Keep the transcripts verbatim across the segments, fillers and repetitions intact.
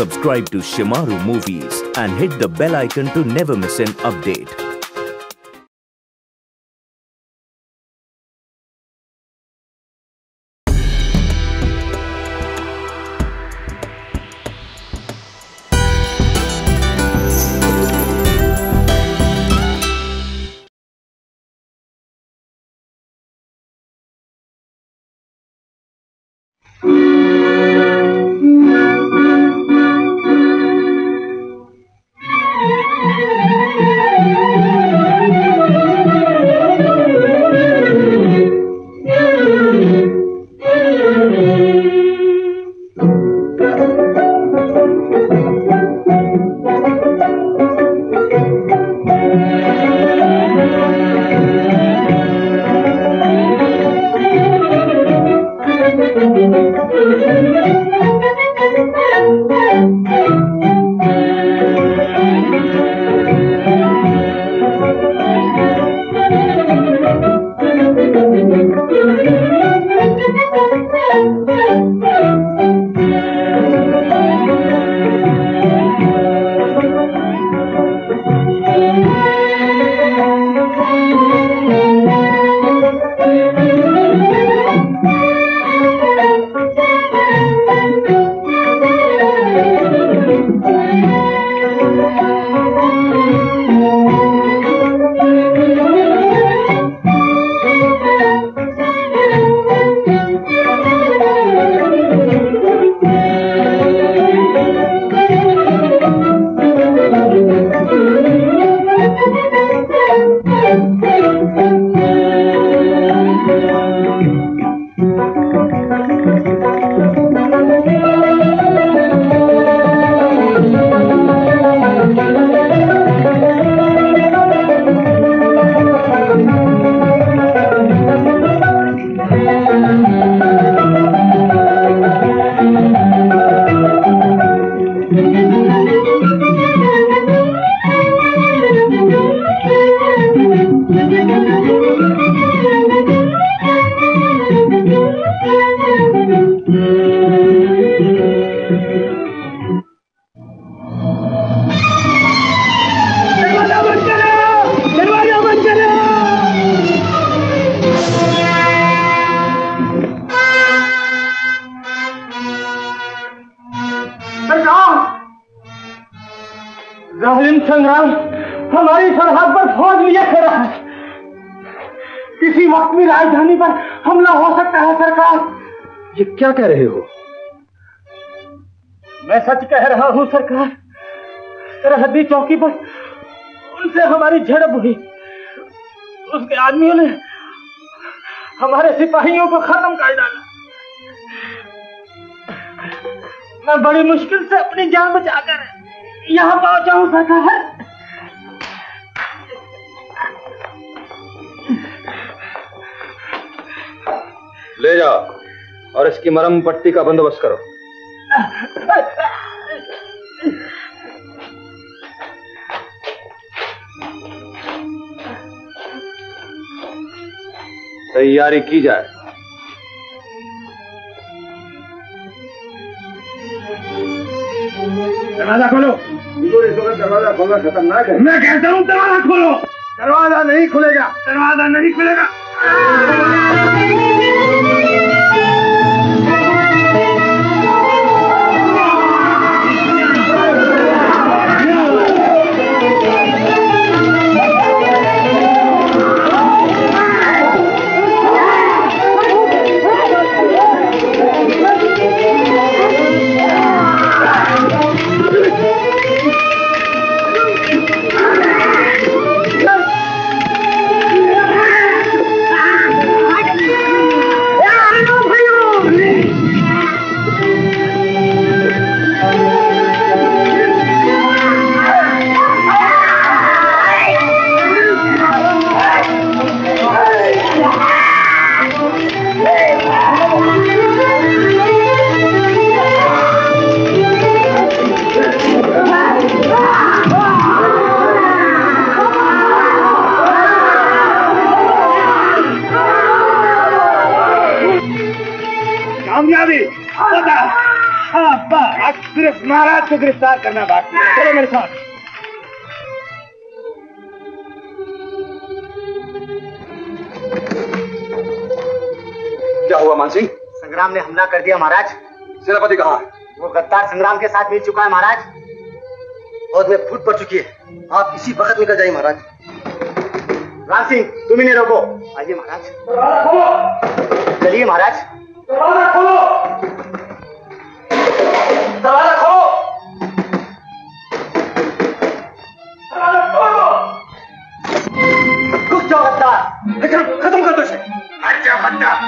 subscribe to Shimaru Movies and hit the bell icon to never miss an update. संग्राम हमारी सरहद पर फौज लिए खड़ा है। किसी वक्त भी राजधानी पर हमला हो सकता है सरकार। ये क्या कह रहे हो? मैं सच कह रहा हूँ सरकार। सरहदी चौकी पर उनसे हमारी झड़प हुई। उसके आदमियों ने हमारे सिपाहियों को खत्म कर डाला। मैं बड़ी मुश्किल से अपनी जान बचाकर यहाँ पहुंचा हूँ सरकार। ले जाओ और इसकी मरहम पट्टी का बंदोबस्त करो। तैयारी की जाए। दरवाजा खोलो। दरवाजा खोलना खतरनाक है। मैं कहता हूँ दरवाजा खोलो। दरवाजा नहीं खुलेगा। दरवाजा नहीं खुलेगा। हाँ, सिर्फ महाराज को गिरफ्तार करना बाकी है। चलो मेरे साथ। क्या हुआ मानसिंह? संग्राम ने हमला कर दिया महाराज। सेनापति कहाँ है? वो गद्दार संग्राम के साथ मिल चुका है महाराज। फौज में फूट पड़ चुकी है। आप इसी वक्त निकल जाइए महाराज। राम सिंह, तुम इन्हें रोको। आइए महाराज। दरवाजा खोलो। चलिए महाराज। दरवाजा खोलो। दरवाजा खोलो। दरवाजा खोलो। रुक जाओ गद्दार, खत्म कर दो इसे। हट जा गद्दार।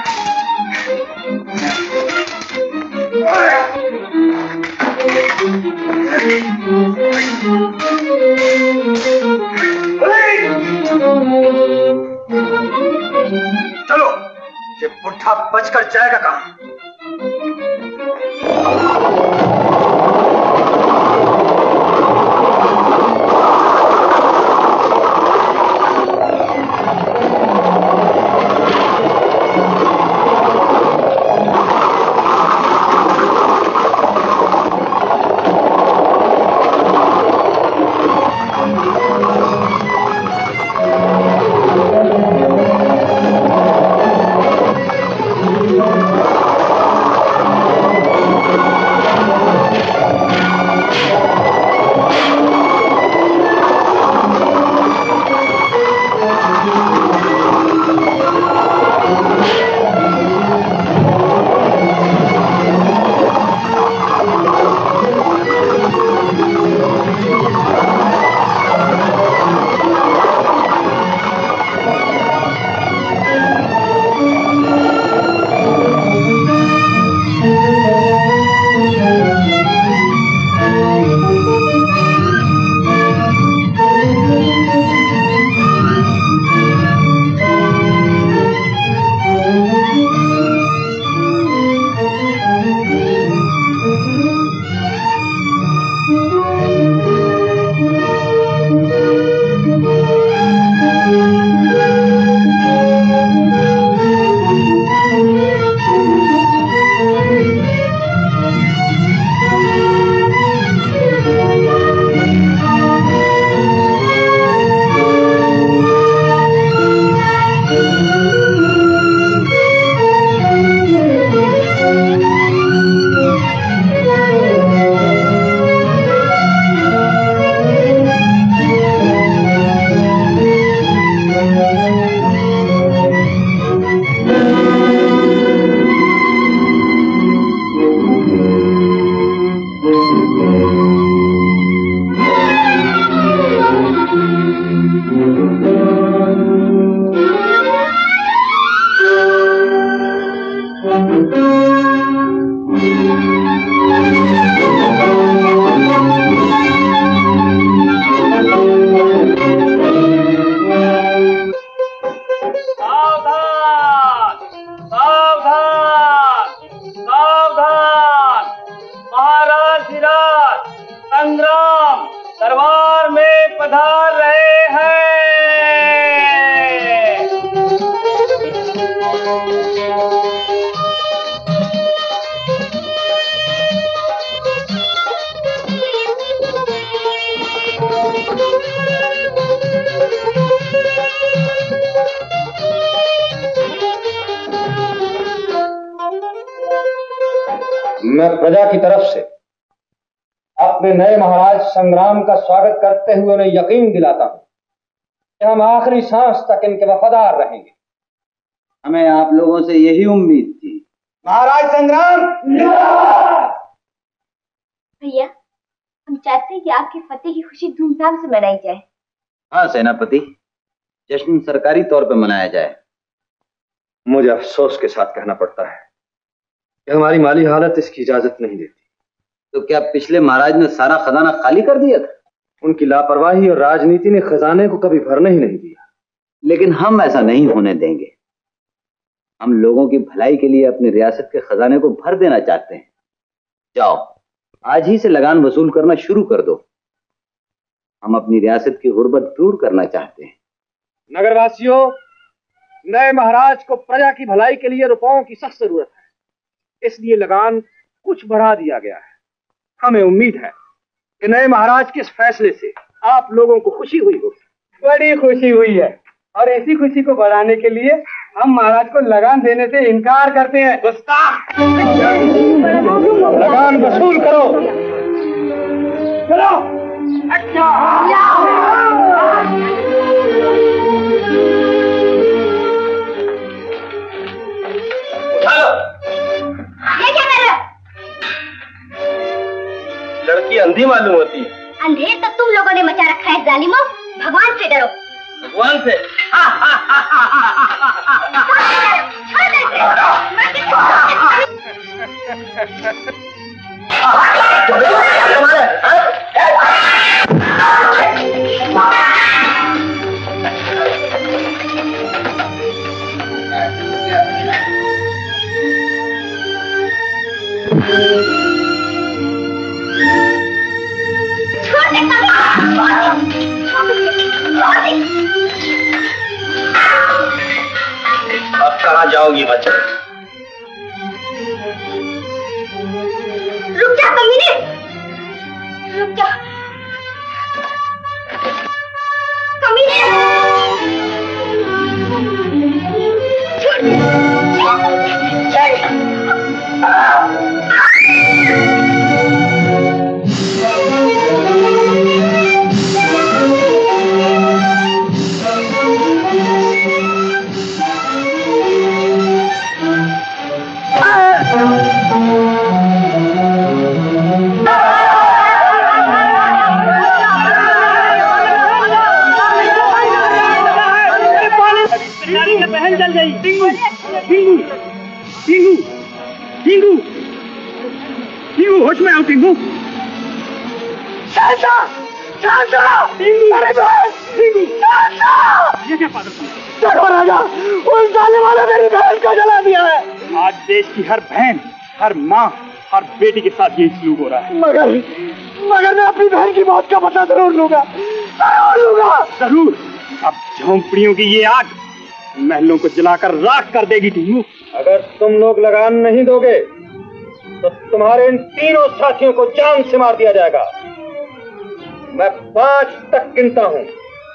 चलो, ये बुढ़ा बचकर जाएगा कहां? मैं प्रजा की तरफ से अपने नए महाराज संग्राम का स्वागत करते हुए उन्हें यकीन दिलाता हूं कि हम आखिरी सांस तक इनके वफादार रहेंगे। हमें आप लोगों से यही उम्मीद थी। महाराज संग्राम भैया, हम चाहते हैं कि आपकी फतेह की खुशी धूमधाम से मनाई जाए। हाँ सेनापति, जश्न सरकारी तौर पर मनाया जाए। मुझे अफसोस के साथ कहना पड़ता है कि हमारी माली हालत इसकी इजाजत नहीं देती। तो क्या पिछले महाराज ने सारा खजाना खाली कर दिया था? उनकी लापरवाही और राजनीति ने खजाने को कभी भरने ही नहीं दिया। लेकिन हम ऐसा नहीं होने देंगे। हम लोगों की भलाई के लिए अपनी रियासत के खजाने को भर देना चाहते हैं। जाओ, आज ही से लगान वसूल करना शुरू कर दो। हम अपनी रियासत की गुर्बत दूर करना चाहते हैं। नगरवासियों, नए महाराज को प्रजा की भलाई के लिए रुपयों की सख्त जरूरत है, इसलिए लगान कुछ बढ़ा दिया गया है। हमें उम्मीद है कि नए महाराज के इस फैसले से आप लोगों को खुशी हुई होगी। बड़ी खुशी हुई है और इसी खुशी को बढ़ाने के लिए हम महाराज को लगान देने से इनकार करते हैं। गुस्ताख! लगान वसूल करो। चलो। अच्छा। ये क्या कर रहे हो? लड़की अंधी मालूम होती है। अंधेर तो तुम लोगों ने मचा रखा है जालिमों। भगवान से डरो। भगवान से? अब कहाँ जाओगी बच्चा? रुक जा कमीने, रुक जा कमीने। बहन जल गई। टिंगू, टिंगू, टिंगू, टिंगू, टिंगू, होश में आओ टिंगू। शांता, शांता, टिंगू, अरे बहन, टिंगू, शांता। ये क्या पागल? देखो राजा, उस जाने वाले मेरी बहन को जला दिया है। आज देश की हर बहन, हर माँ, हर बेटी के साथ ये सलूक हो रहा है। मगर, मगर मैं अपनी बहन की मौत का पता जरूर लूंगा, जरूर लूंगा। जरूर। अब झोंपड़ियों की ये आग महलों को जलाकर राख कर देगी टिंगू। अगर तुम लोग लगान नहीं दोगे तो तुम्हारे इन तीनों साथियों को जान से मार दिया जाएगा। मैं पांच तक गिनता हूं।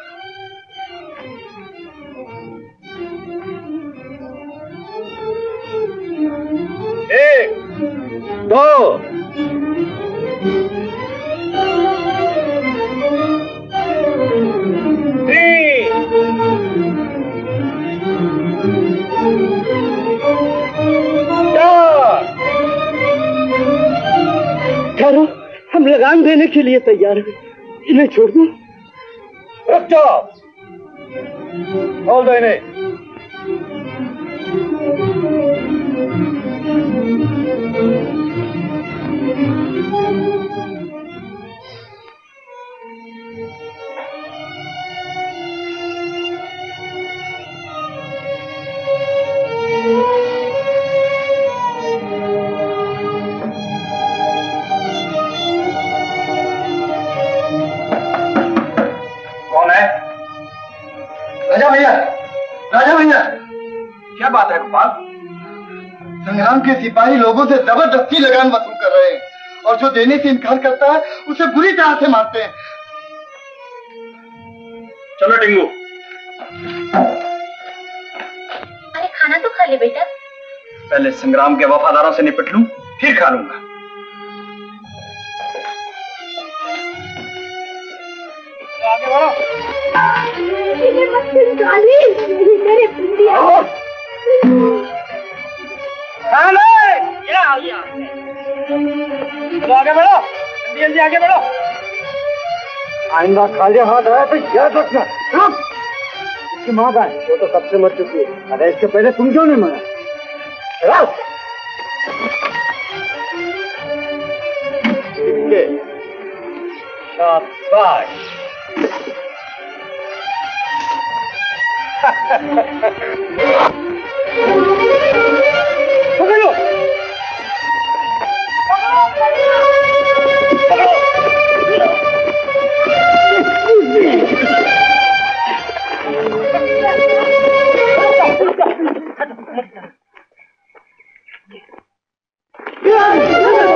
एक, दो, तीन, ठहरो, हम लगान देने के लिए तैयार हैं। इन्हें छोड़ दो। रुक जाओ, खोल दो इन्हें। राजा भैया, राजा भैया, क्या बात है गोपाल? संग्राम के सिपाही लोगों से जबरदस्ती लगान वसूल कर रहे हैं और जो देने से इनकार करता है उसे बुरी तरह से मारते हैं। चलो टिंगू। अरे खाना तो खा ले बेटा। पहले संग्राम के वफादारों से निपट लूं, फिर खा लूंगा। आगे बढ़ो। ये मत गाली, ये तेरे पिंडिया। ये आ गया। तो आगे बढ़ो, जल्दी जल्दी आगे बढ़ो। आइंदा खाली हाथ आया तो याद रखना। रुक। इसकी माँ का है, वो तो सबसे मर चुकी है। अरे इसके पहले तुम क्यों नहीं मरा? शाबाश। पकड़ो। पकड़ो।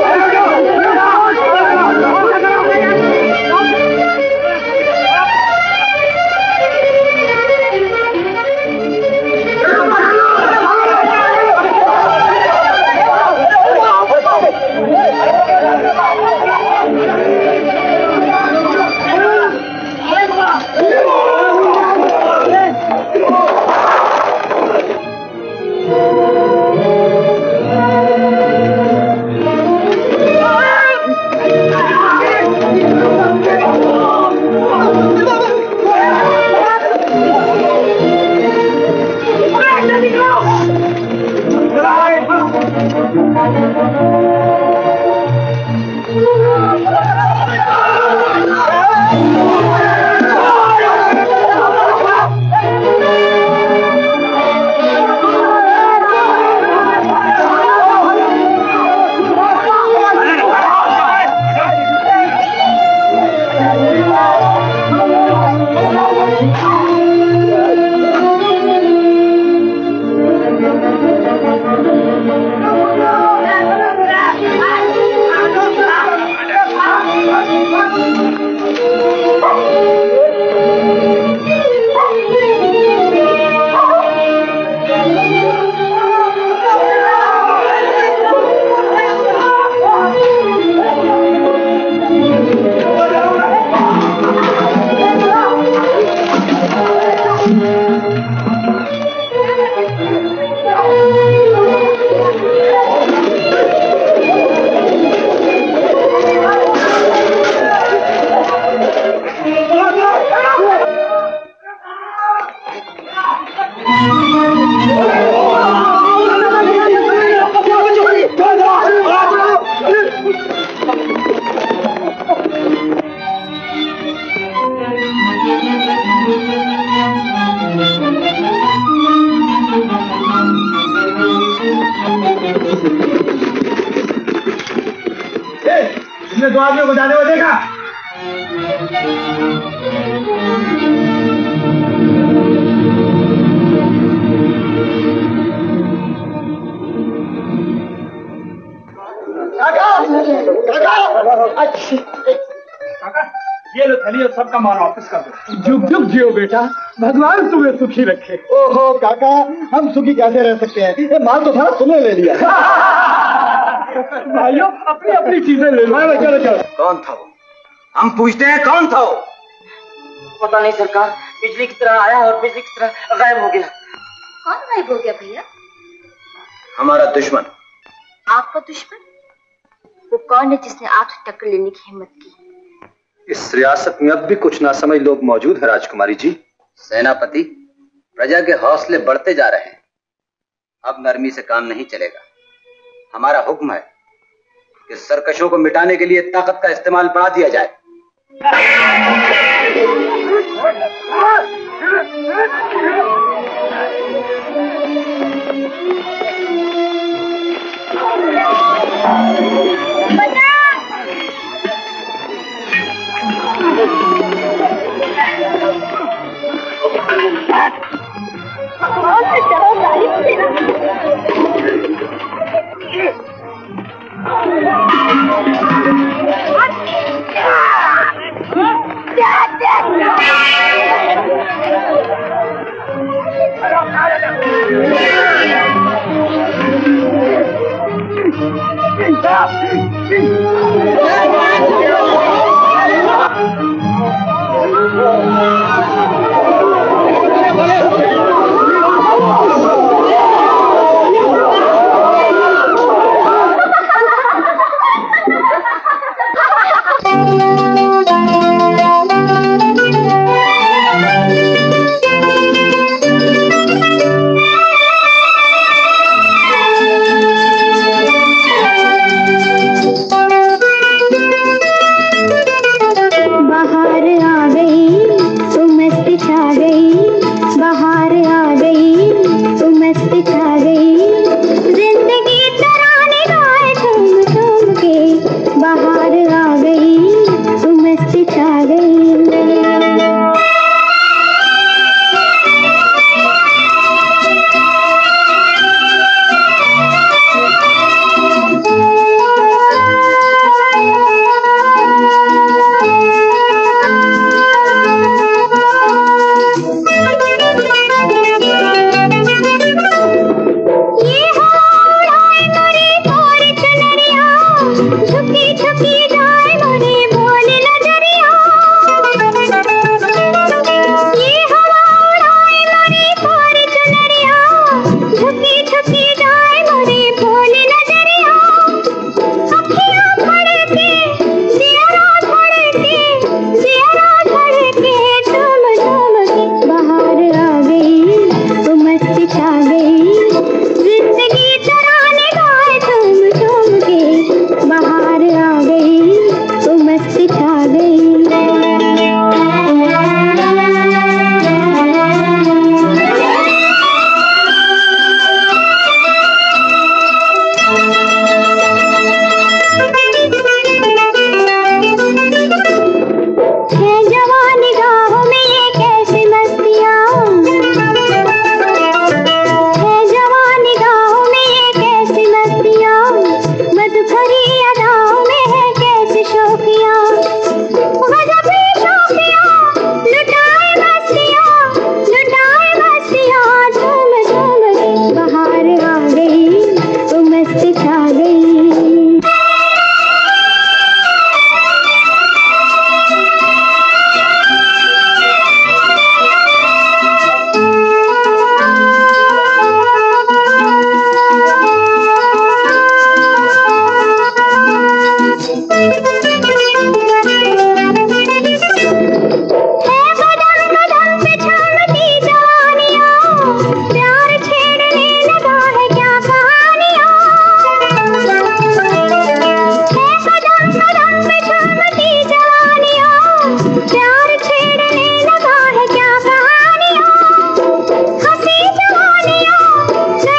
तुमने दो आदमियों को जाने हुए देखा? काका, ये लो थैली और सबका माल वापस कर दो। जुग जुग जियो बेटा, भगवान तुम्हें सुखी रखे। ओहो काका, हम सुखी कैसे रह सकते हैं? ये माल तो सारा तुमने ले लिया। भाइयों, अपनी अपनी चीजें ले लो। चलो चलो। कौन था वो? हम पूछते हैं कौन था वो? पता नहीं सरकार, बिजली की तरह आया और बिजली की तरह गायब हो गया। कौन गायब हो गया भैया? हमारा दुश्मन। आपका दुश्मन? वो कौन है जिसने आपसे टक्कर लेने की हिम्मत की? इस रियासत में अब भी कुछ नासमझ लोग मौजूद हैं राजकुमारी जी। सेनापति, प्रजा के हौसले बढ़ते जा रहे हैं। अब नरमी से काम नहीं चलेगा। हमारा हुक्म है कि सरकशों को मिटाने के लिए ताकत का इस्तेमाल बढ़ा दिया जाए।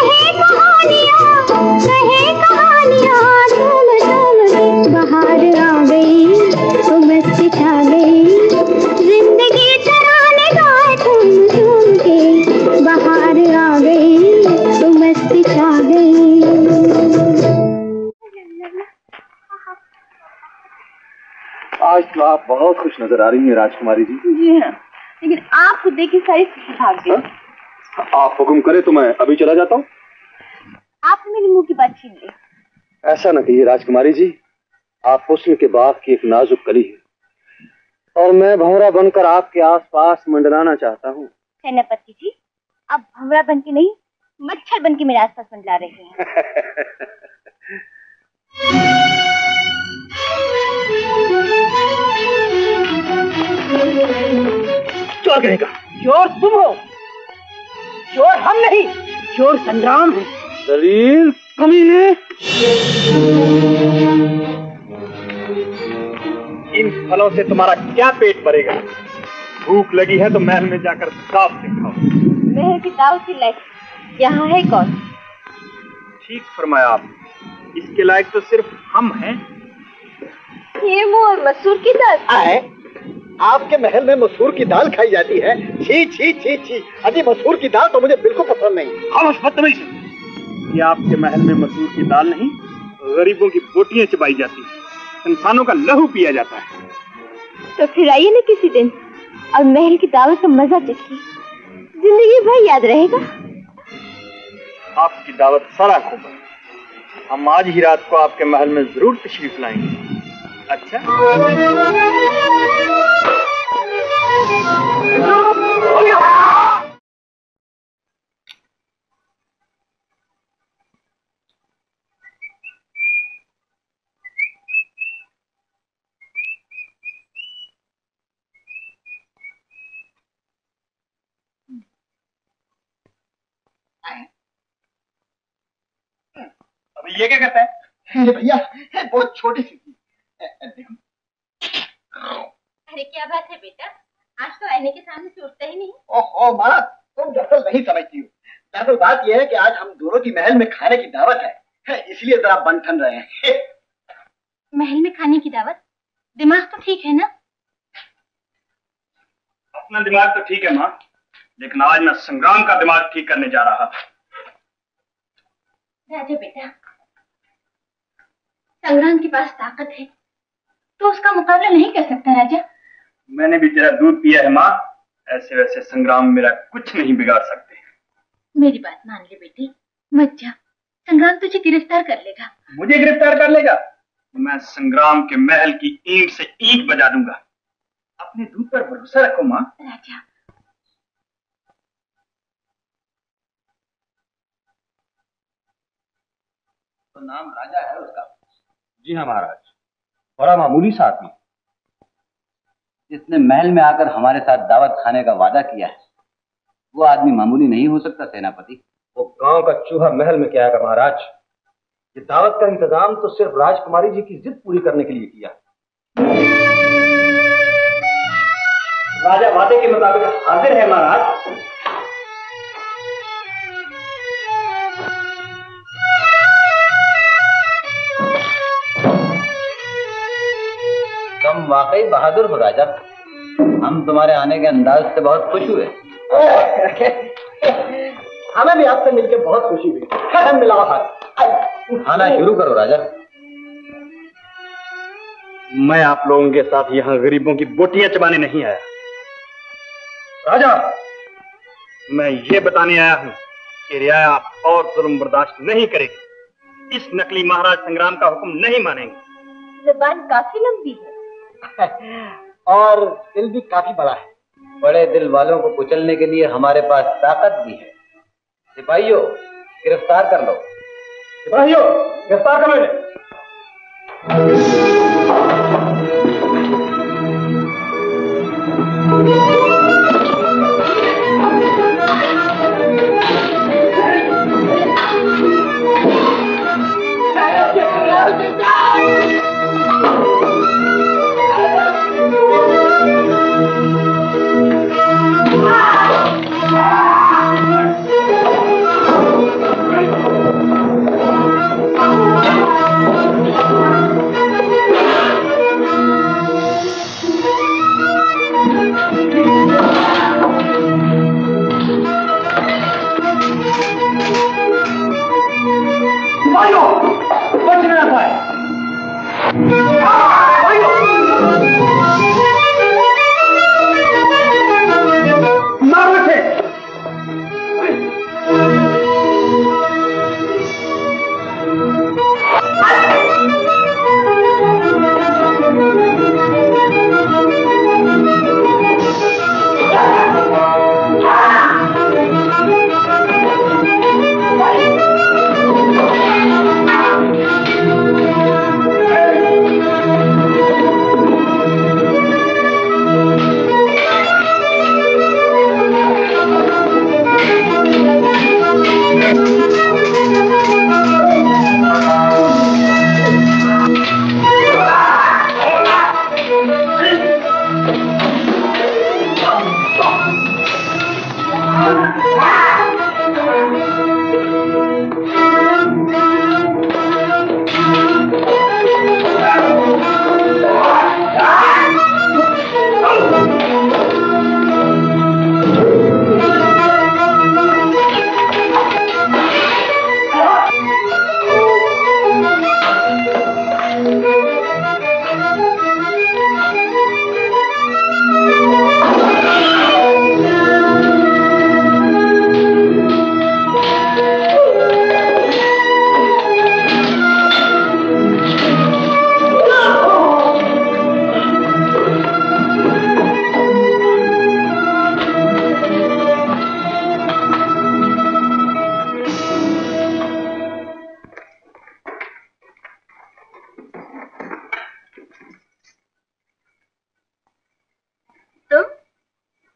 बहार आज तो आप बहुत खुश नजर आ रही हैं राजकुमारी जी। जी हाँ, लेकिन आपको देखी सारी खुशी भाग गई। आप हुक्म करें तो मैं अभी चला जाता हूँ। आपने मेरे मुंह की बात छीन ली। ऐसा न कहिए राजकुमारी जी, आप हुस्न के बाग की एक नाजुक कली है और मैं भंवरा बनकर आपके आसपास मंडराना चाहता हूँ। सेनापति जी, आप भंवरा बन के नहीं, मच्छर बन के मेरे आसपास मंडरा रहे हैं। चोर कहेगा। चोर तुम हो, चोर हम नहीं, चोर संग्राम है। दलील कमीने। इन फलों से तुम्हारा क्या पेट भरेगा? भूख लगी है तो महल में जाकर दाव से खाओ। महल की दाव के लायक यहाँ है कौन? ठीक फरमाया आप, इसके लायक तो सिर्फ हम हैं। ये मोर मसूर की दाल आए? आपके महल में मसूर की दाल खाई जाती है? छी छी छी छी, अजी मसूर की दाल तो मुझे बिल्कुल पसंद नहीं। खामोश बदतमीज, ये आपके महल में मसूर की दाल नहीं, गरीबों की बोटियां चबाई जाती हैं, इंसानों का लहू पिया जाता है। तो फिर आइए ना किसी दिन और महल की दावत का मजा चखिए, जिंदगी भर याद रहेगा। आपकी दावत सारा खूब है, हम आज ही रात को आपके महल में जरूर तशरीफ लाएंगे। अच्छा अभी ये क्या करता है? भैया बहुत छोटी सी थी। देखो। अरे क्या बात है बेटा, आज तो आईने के सामने से उठता ही नहीं। ओहो माँ, तुम दरअसल नहीं समझती हो। दरअसल बात यह है कि आज हम दोनों की महल में खाने की दावत है, इसलिए जरा बन ठन रहे हैं। महल में खाने की दावत? दिमाग तो ठीक है ना? अपना दिमाग तो ठीक है माँ, लेकिन आज मैं संग्राम का दिमाग ठीक करने जा रहा था। राजा बेटा, संग्राम के पास ताकत है तो उसका मुकाबला नहीं कर सकता राजा। मैंने भी तेरा दूध पिया है माँ, ऐसे वैसे संग्राम मेरा कुछ नहीं बिगाड़ सकते। मेरी बात मान ले बेटी, मत जा, संग्राम तुझे गिरफ्तार कर लेगा। मुझे गिरफ्तार कर लेगा? मैं संग्राम के महल की ईंट से ईंट बजा दूंगा। अपने दूध पर भरोसा रखो माँ। राजा, तो नाम राजा है उसका? जी हाँ महाराज, बड़ा मामूली सा आदमी। जिसने महल में आकर हमारे साथ दावत खाने का वादा किया है, वो आदमी मामूली नहीं हो सकता सेनापति। वो गांव का चूहा महल में क्या आएगा महाराज? ये दावत का इंतजाम तो सिर्फ राजकुमारी जी की जिद पूरी करने के लिए किया। राजा वादे के मुताबिक हाजिर है महाराज। तुम वाकई बहादुर हो राजा, हम तुम्हारे आने के अंदाज से बहुत खुश हुए। हमें भी आपसे मिलकर बहुत खुशी हुई। मिलाओ हाथ। खाना शुरू करो राजा। मैं आप लोगों के साथ यहाँ गरीबों की बोटियां चबाने नहीं आया राजा, मैं ये बताने आया हूँ कि रियाया और जुल्म बर्दाश्त नहीं करेगी। इस नकली महाराज संग्राम का हुक्म नहीं मानेंगे। जुबान काफी लंबी है और दिल भी काफी बड़ा है। बड़े दिल वालों को कुचलने के लिए हमारे पास ताकत भी है। सिपाहियों, गिरफ्तार कर लो। सिपाहियों, गिरफ्तार करो इन्हें।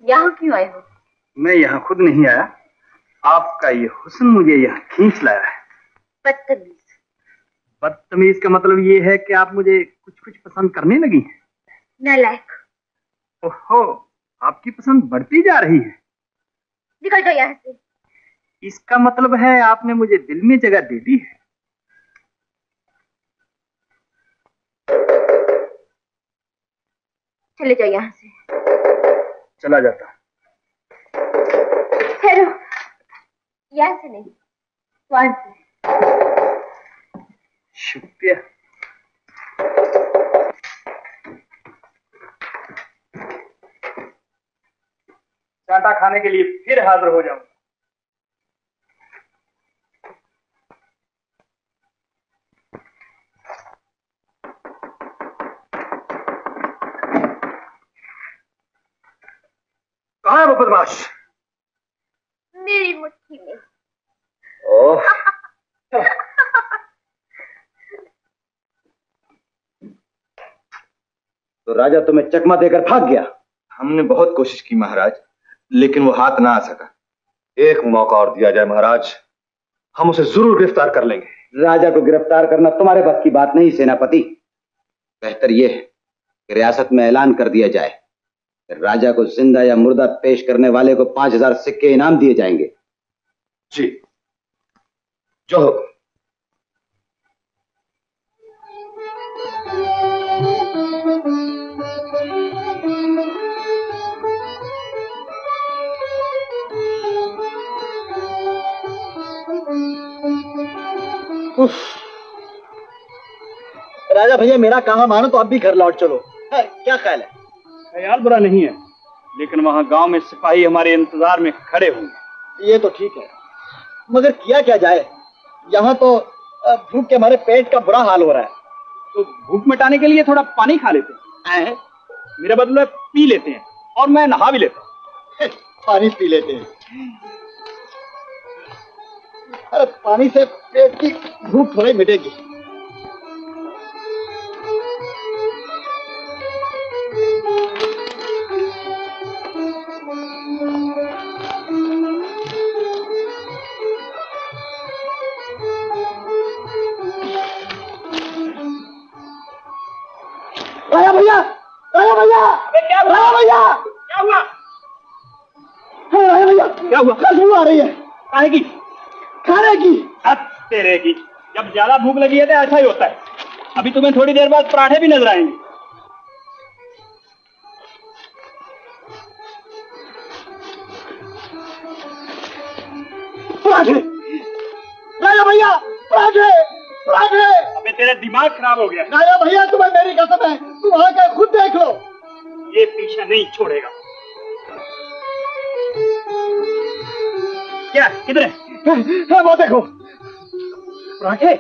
यहाँ क्यों आए हो? मैं यहाँ खुद नहीं आया, आपका ये हुस्न मुझे यहाँ खींच लाया है। बदतमीज। बदतमीज का मतलब ये है कि आप मुझे कुछ कुछ पसंद करने लगी हैं। नालायक। ओहो, आपकी पसंद बढ़ती जा रही है। निकल जाओ यहाँ से। इसका मतलब है आपने मुझे दिल में जगह दे दी है। चले जाओ यहाँ से। चला जाता। ठहरो, यहाँ से नहीं, वहां से। शुक्रिया। चाटा खाने के लिए फिर हाजिर हो जाऊंगा। कहाँ है वो बदमाश? मेरी मुट्ठी में। ओह। तो राजा तुम्हें चकमा देकर भाग गया? हमने बहुत कोशिश की महाराज, लेकिन वो हाथ ना आ सका। एक मौका और दिया जाए महाराज, हम उसे जरूर गिरफ्तार कर लेंगे। राजा को गिरफ्तार करना तुम्हारे बस की बात नहीं सेनापति। बेहतर यह है कि रियासत में ऐलान कर दिया जाए, राजा को जिंदा या मुर्दा पेश करने वाले को पांच हजार सिक्के इनाम दिए जाएंगे। जी, जो हो। राजा भैया, मेरा कहा मानो तो अब भी घर लौट चलो। है, क्या ख्याल है? ख्याल बुरा नहीं है, लेकिन वहां गांव में सिपाही हमारे इंतजार में खड़े होंगे। ये तो ठीक है, मगर किया क्या जाए? यहाँ तो भूख के हमारे पेट का बुरा हाल हो रहा है। तो भूख मिटाने के लिए थोड़ा पानी खा लेते हैं। मेरा बदला पी लेते हैं, और मैं नहा भी लेता हूँ। पानी पी लेते हैं? अरे पानी से पेट की भूख थोड़ी मिटेगी। राजा भैया, राजा भैया, क्या हुआ? राजा भैया, क्या हुआ? राजा भैया, क्या हुआ? खुशबू आ रही है। काहे की? खाने की। तेरे की, जब ज्यादा भूख लगी है तो ऐसा ही होता है। अभी तुम्हें थोड़ी देर बाद पराठे भी नजर आएंगे। पराठे, राजा भैया, पराठे, पराठे। अबे तेरा दिमाग खराब हो गया। राजा भैया, तुम्हें मेरी कसम है, तुम आकर खुद देख लो। ये पीछा नहीं छोड़ेगा। क्या? किधर है? है, वो देखो पराठे।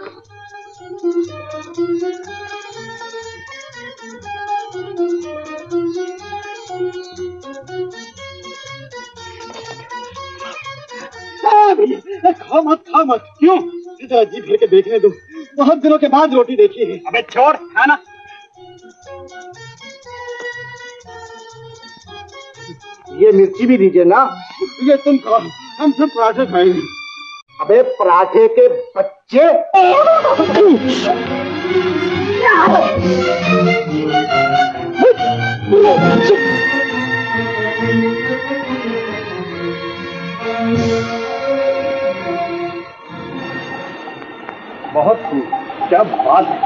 खा मत, खा मत। क्यों? जरा जी भर के देखने दो, बहुत दिनों के बाद रोटी देखी है। अबे छोड़, खाना। ये मिर्ची भी दीजिए ना। ये तुम खाओ, हम सब पराठे खाएंगे। अबे पराठे के बच्चे। बहुत खूब, क्या बात है।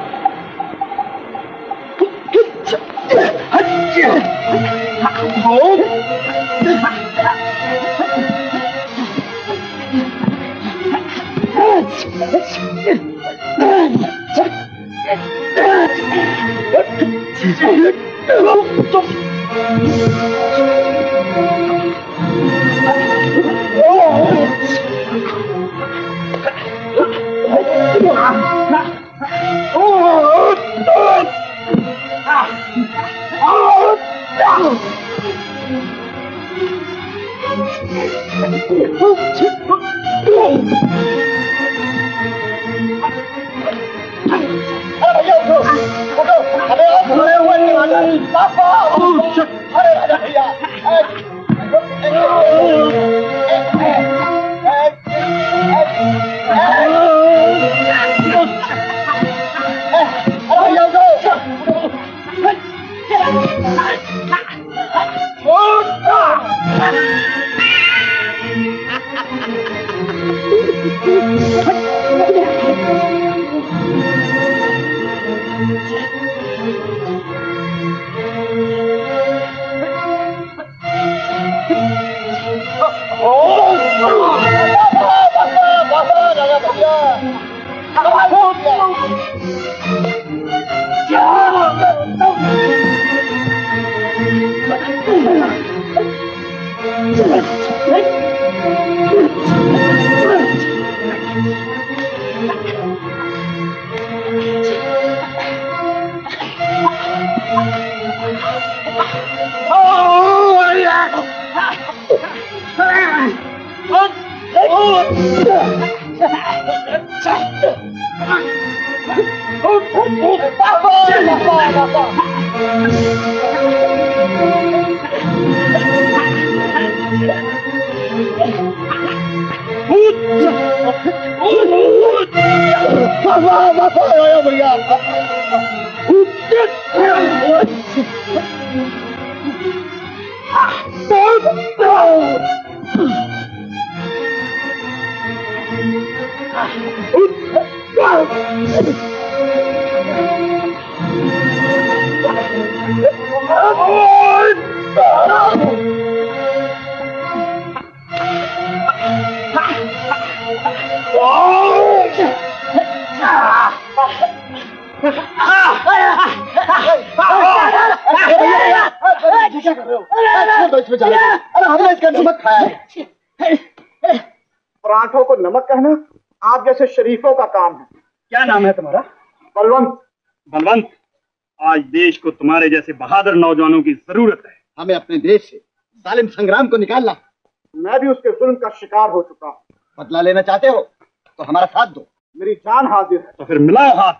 पराठों को नमक कहना आप जैसे शरीफों का काम है। क्या नाम है तुम्हारा? बलवंत। बलवंत, आज देश को तुम्हारे जैसे बहादुर नौजवानों की जरूरत है। हमें अपने देश से जालिम संग्राम को निकालना। मैं भी उसके जुल्म का शिकार हो चुका हूँ। बदला लेना चाहते हो तो हमारा साथ दो। मेरी जान हाजिर है। तो फिर मिलाओ हाथ।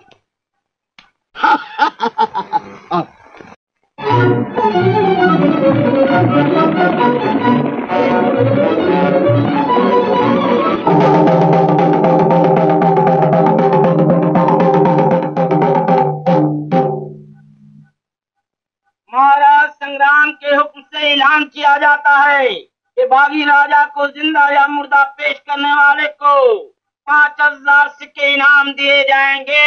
महाराज संग्राम के हुक्म से ऐलान किया जाता है कि बागी राजा को जिंदा या मुर्दा पेश करने वाले को पांच हजार सिक्के इनाम दिए जाएंगे।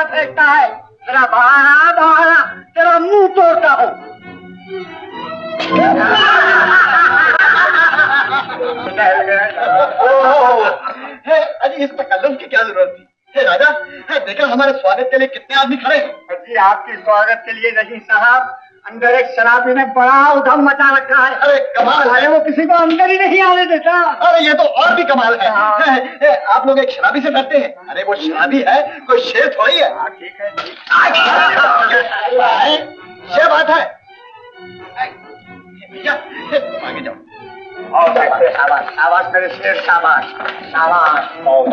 फेंकता है। तेरा बहाना बहाना तेरा मुंह तोड़ता हूँ। अजी इस तकल्लुफ की क्या जरूरत थी? हे राजा, है देखा हमारे स्वागत के लिए कितने आदमी खड़े हैं। जी आपके स्वागत के लिए नहीं साहब, अंदर एक शराबी ने बड़ा उधम मचा रखा है। अरे कमाल है, वो किसी को अंदर ही नहीं आने देता। अरे ये तो और भी कमाल है। है, है आप लोग एक शराबी से डरते हैं? अरे वो शराबी है, कोई शेर थोड़ी है। ठीक है जी। ये बात है भैया, आगे जाओ। शाबाश शाबाश मेरे शेर, शाबाश शाबाश।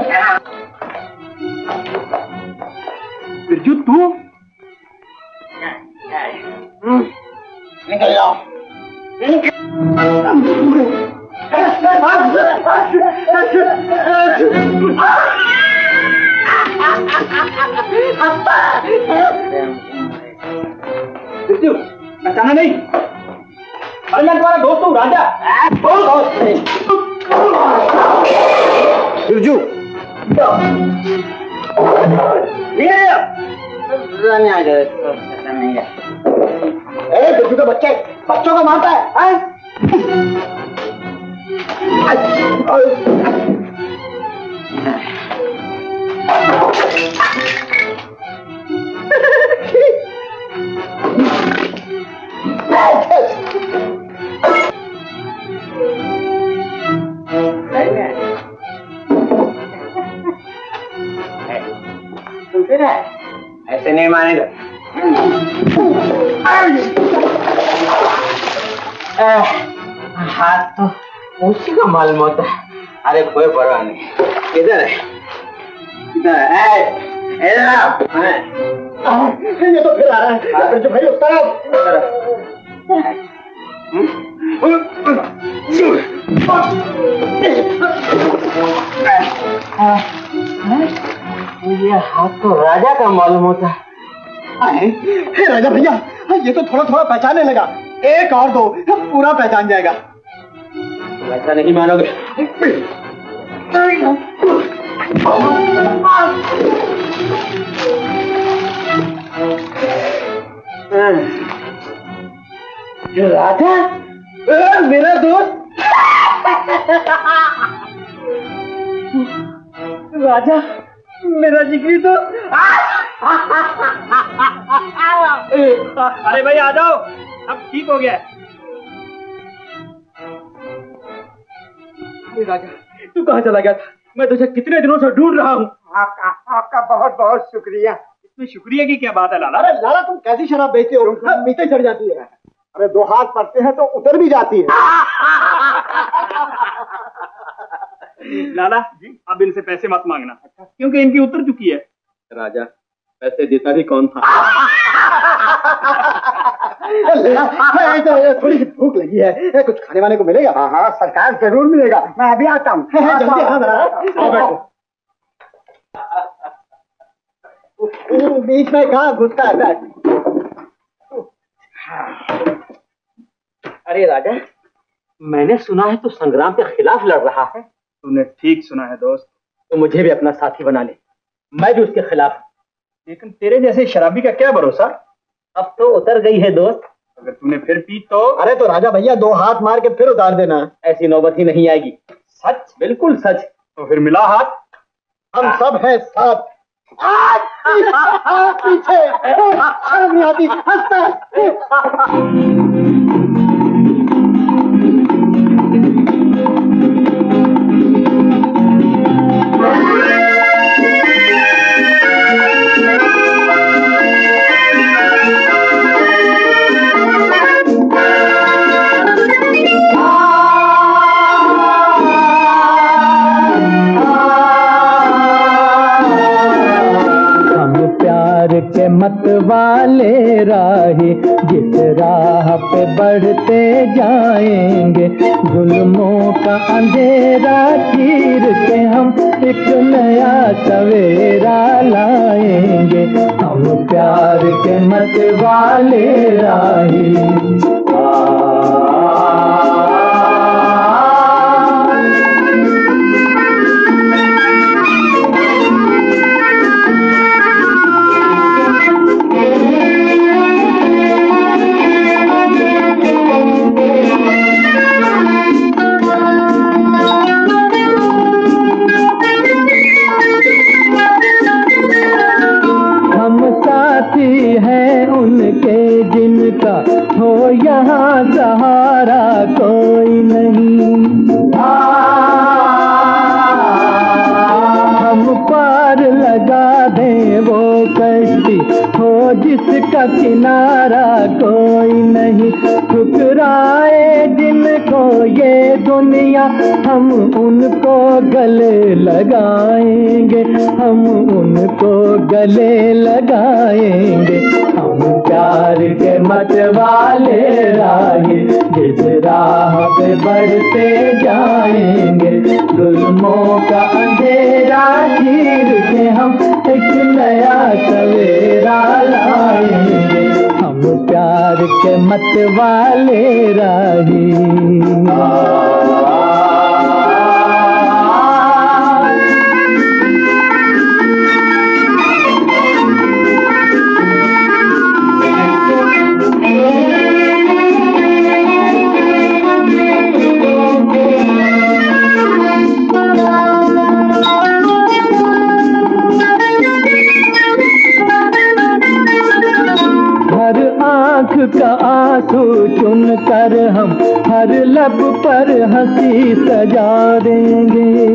बिरजू तू निकल जाओ। बिरजू पहचाना नहीं? अरे मैं तुम्हारा दोस्त हूँ राजा। बिरजू बिरजू का बच्चा बच्चों को मारता है, है? ऐसे नहीं मानेगा। हाथ तो उसी का मालूम होता है। अरे कोई परवाह नहीं। किधर है किधर है? इधर आओ। ये तो फिर आ रहा है। जो भाई उस तरफ ये हाथ तो राजा का मालूम होता है। हे राजा भैया, ये तो थोड़ा थोड़ा पहचानने लगा। एक और दो पूरा पहचान जाएगा। ऐसा नहीं मानोगे। राजा मेरा दोस्त राजा मेरा जिगरी दोस्त। अरे भाई आ जाओ, अब ठीक हो गया। अरे राजा तू कहाँ चला गया था? मैं तुझे कितने दिनों से ढूंढ रहा हूँ। आपका आपका बहुत बहुत शुक्रिया। इसमें शुक्रिया की क्या बात है लाला? अरे लाला तुम कैसी शराब बेचते हो? मीठे चढ़ जाती है। अरे दो हाथ पड़ते हैं तो उतर भी जाती है। लाला जी अब इनसे पैसे मत मांगना, क्योंकि इनकी उतर चुकी है। राजा पैसे देता भी कौन था? थोड़ी सी भूख लगी है, कुछ खाने वाने को मिलेगा? हाँ हाँ सरकार जरूर मिलेगा। मैं अभी आता हूँ। जल्दी हाँ बैठो। बीच में कहाँ घुसता है? अरे राजा मैंने सुना है तो संग्राम के खिलाफ लड़ रहा है। तूने ठीक सुना है दोस्त। तो मुझे भी अपना साथी बना ले, मैं भी उसके खिलाफ हूँ। लेकिन तेरे जैसे शराबी का क्या भरोसा? अब तो उतर गई है दोस्त। अगर तूने फिर पी तो? अरे तो राजा भैया दो हाथ मार के फिर उतार देना। ऐसी नौबत ही नहीं आएगी। सच? बिल्कुल सच। तो फिर मिला हाथ। हम सब हैं साथ। पीछे शर्म नहीं आती, हंसता है। के मत वाले राही जिस राह पे बढ़ते जाएंगे, जुल्मों का अंधेरा चीर के हम एक नया सवेरा लाएंगे। हम प्यार के मत वाले राही। जिनका हो यहाँ सहारा कोई नहीं। हम पार लगा दें वो कश्ती हो जिसका किनारा कोई नहीं। ठुकराए जिनको ये दुनिया हम उनको गले लगाएंगे, हम उनको गले लगाएंगे। हम प्यार के मत वाले राही जिस राह पे बढ़ते जाएंगे, जुल्मों का अंधेरा चीर के हम एक नया सवेरा लाएंगे। हम प्यार के मत वाले राही। का आंसू चुन कर हम हर लब पर हंसी सजा देंगे।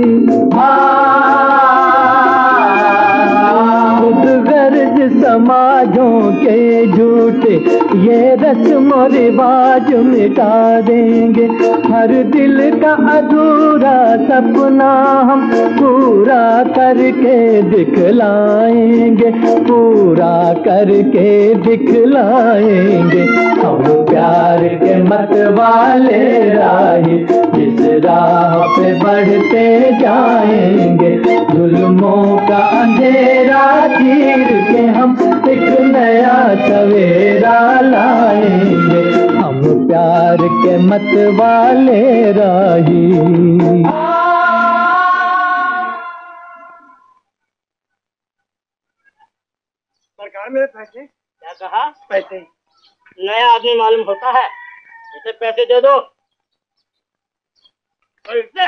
खुद गर्ज समाजों के झूठे ये रस्म रिवाज मिटा देंगे। हर दिल का अधूरा सपना हम पूरा करके दिखलाएंगे, पूरा करके दिखलाएंगे। हम प्यार के मत वाले राही जिस राह पे बढ़ते जाएंगे, जुल्मों का अंधेरा चीर के हम एक नया सवेरा लाएंगे। हम प्यार के मत वाले राही। सरकार मेरे पैसे। क्या कहा? पैसे। नया आदमी मालूम होता है, इसे पैसे दे दो। पैसे?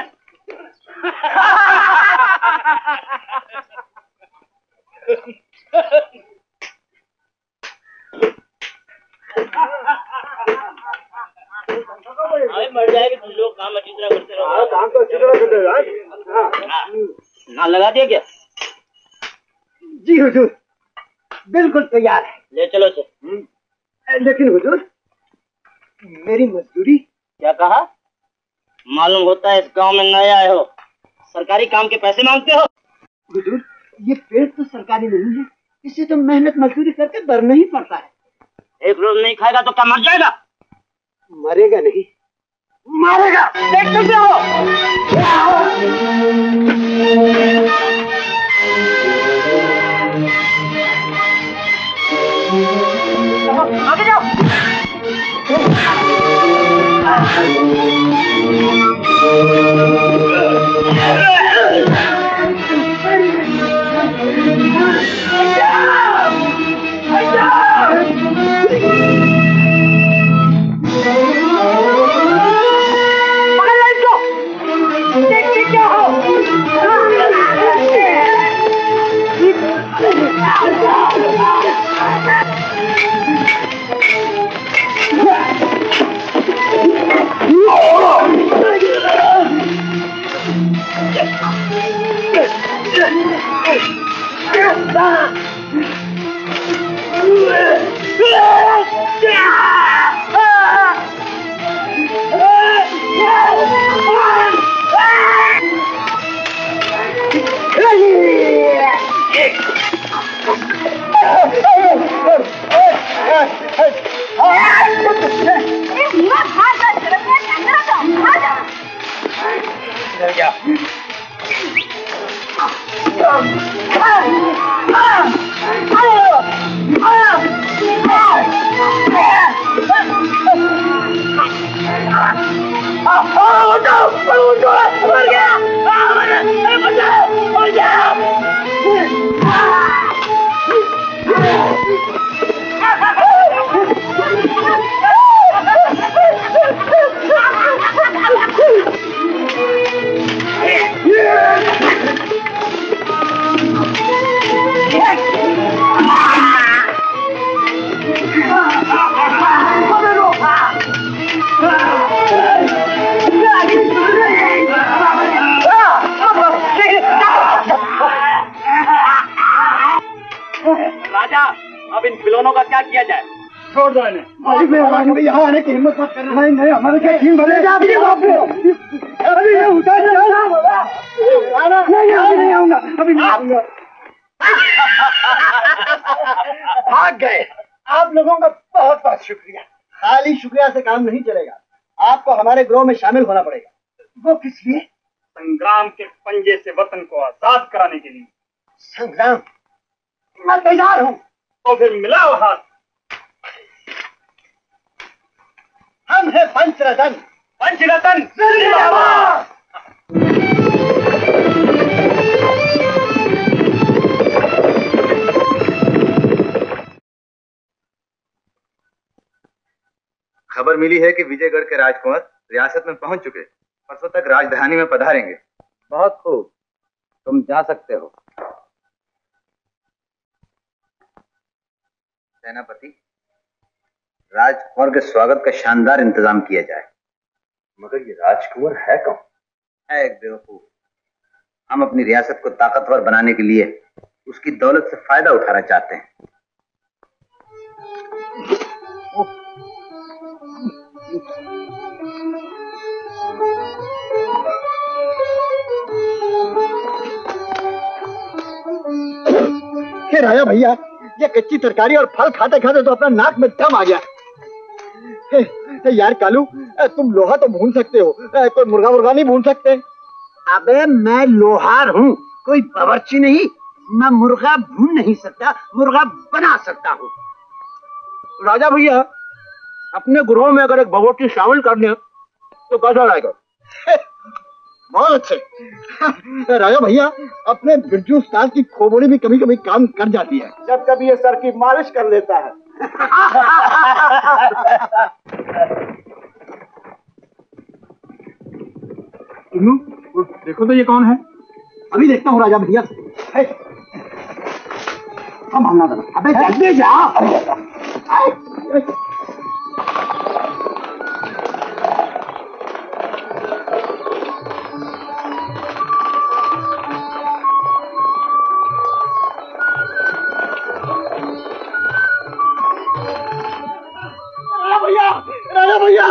मर जाएगी तुम लोग, काम अच्छी तरह करते रहो। काम तो अच्छी तरह करते रहो। ना लगा दिया क्या? जी हुजूर, बिल्कुल तैयार है। ले चलो से। लेकिन हुजूर, मेरी मजदूरी। क्या कहा? मालूम होता है इस गांव में नए आए हो, सरकारी काम के पैसे मांगते हो। हुजूर, ये पेड़ तो सरकारी नहीं है, इसे तो मेहनत मजदूरी करके भरना ही पड़ता है। एक रोज नहीं खाएगा तो क्या मर जाएगा? मरेगा नहीं, मारेगा। देख सकते हो। आगे जाओ। होगा क्या किया जाए? छोड़ दो इन्हें। यहाँ आने की हिम्मत मत करना। नहीं नहीं हमारे क्या टीम बने नहीं आऊंगा, अभी नहीं आऊंगा। भाग गए। आप लोगों का बहुत बहुत शुक्रिया। खाली शुक्रिया से काम नहीं चलेगा, आपको हमारे ग्रोह में शामिल होना पड़ेगा। वो किस लिए? संग्राम के पंजे से वतन को आजाद कराने के लिए। संग्राम? मैं तैयार हूँ। तो फिर मिलाओ हाथ। हम हैं पंच रतन। पंच रतन जिंदाबाद। खबर मिली है कि विजयगढ़ के राजकुमार रियासत में पहुंच चुके, परसों तक राजधानी में पधारेंगे। बहुत खूब, तुम जा सकते हो। सेनापति, राजकुमार के स्वागत का शानदार इंतजाम किया जाए। मगर ये राजकुमार है कौन? है एक बेवकूफ। हम अपनी रियासत को ताकतवर बनाने के लिए उसकी दौलत से फायदा उठाना चाहते हैं। हे राजा भैया, ये कच्ची तरकारी और फल खाते खाते तो अपना नाक में दम आ गया। हे, हे यार कालू, तुम लोहा तो भून सकते हो, कोई मुर्गा मुर्गा नहीं भून सकते? अबे मैं लोहार हूँ, कोई बावर्ची नहीं। मैं मुर्गा भून नहीं सकता, मुर्गा बना सकता हूँ। राजा भैया, अपने ग्रोह में अगर एक बावर्ची शामिल कर लें तो कैसा रहेगा? बहुत अच्छे। राजा भैया, अपने बिरजू उस्ताद की खोपड़ी भी कभी कभी काम कर जाती है, जब कभी ये सर की मालिश कर लेता है। देखो तो ये कौन है? अभी देखता हूँ राजा भैया। हम हमला करना। अबे जल्दी जा। राजा भैया,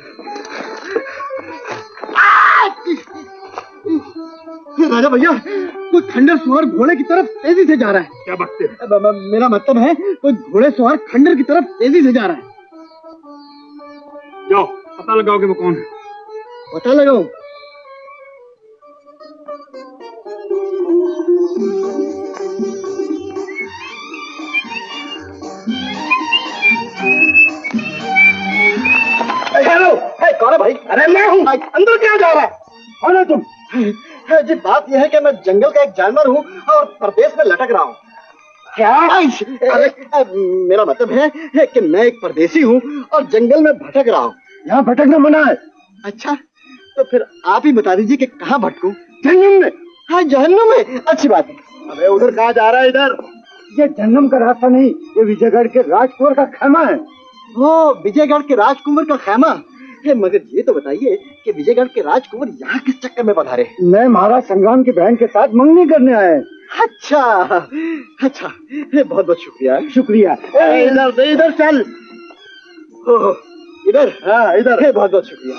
राजा भैया, कोई खंडर सवार घोड़े की तरफ तेजी से जा रहा है। क्या बकते हैं? मेरा मतलब है कोई घोड़े सवार खंडर की तरफ तेजी से जा रहा है। जाओ पता लगाओ कि वो कौन है। पता लगाओ? हेलो, है कौन है भाई? अरे मैं हूँ। अंदर क्या जा रहा है? कौन है तुम? जी बात यह है कि मैं जंगल का एक जानवर हूँ और परदेश में लटक रहा हूँ। क्या? अरे मेरा मतलब है, है कि मैं एक परदेसी हूँ और जंगल में भटक रहा हूँ। यहाँ भटकना मना है। अच्छा, तो फिर आप ही बता दीजिए कि कहाँ भटकूं? जहन्नुम में। हाँ जहन्नुम में, अच्छी बात है। अरे उधर कहाँ जा रहा है? इधर। ये जहन्नुम का रास्ता नहीं, ये विजयगढ़ के राजकुमार का खेमा है। वो विजयगढ़ के राजकुमार का खेमा है। मगर ये तो बताइए कि विजयगढ़ के राजकुमार यहाँ किस चक्कर में पधारे? मैं महाराज संग्राम की बहन के साथ मंगनी करने आए। अच्छा अच्छा, बहुत बहुत शुक्रिया। शुक्रिया। इधर से इधर चल। इधर? हाँ इधर। बहुत बहुत शुक्रिया।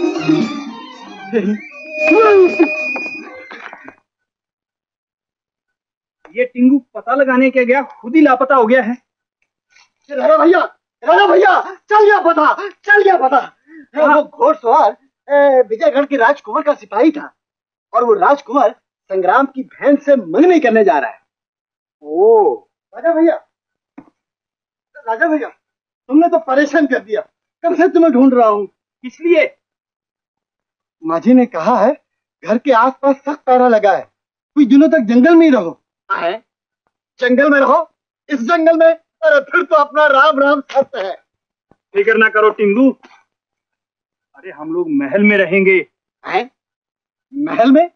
ये टिंगू पता लगाने के गया, खुद ही लापता हो गया है। राजा भैया, राजा भैया, चल गया पता, चल गया पता। वो घोड़सवार विजयगढ़ के राजकुमार का सिपाही था और वो राजकुमार संग्राम की बहन से मंगनी करने जा रहा है। ओ राजा भैया, राजा भैया, तुमने तो परेशान कर दिया। कब से तुम्हें ढूंढ रहा हूँ। इसलिए माझी ने कहा है घर के आसपास सख्त पहरा लगा है, कुछ दिनों तक जंगल में ही रहो। है जंगल में रहो? इस जंगल में? अरे फिर तो अपना राम राम सत्य है। फिक्र ना करो टिंगू, अरे हम लोग महल में रहेंगे। हैं? महल में?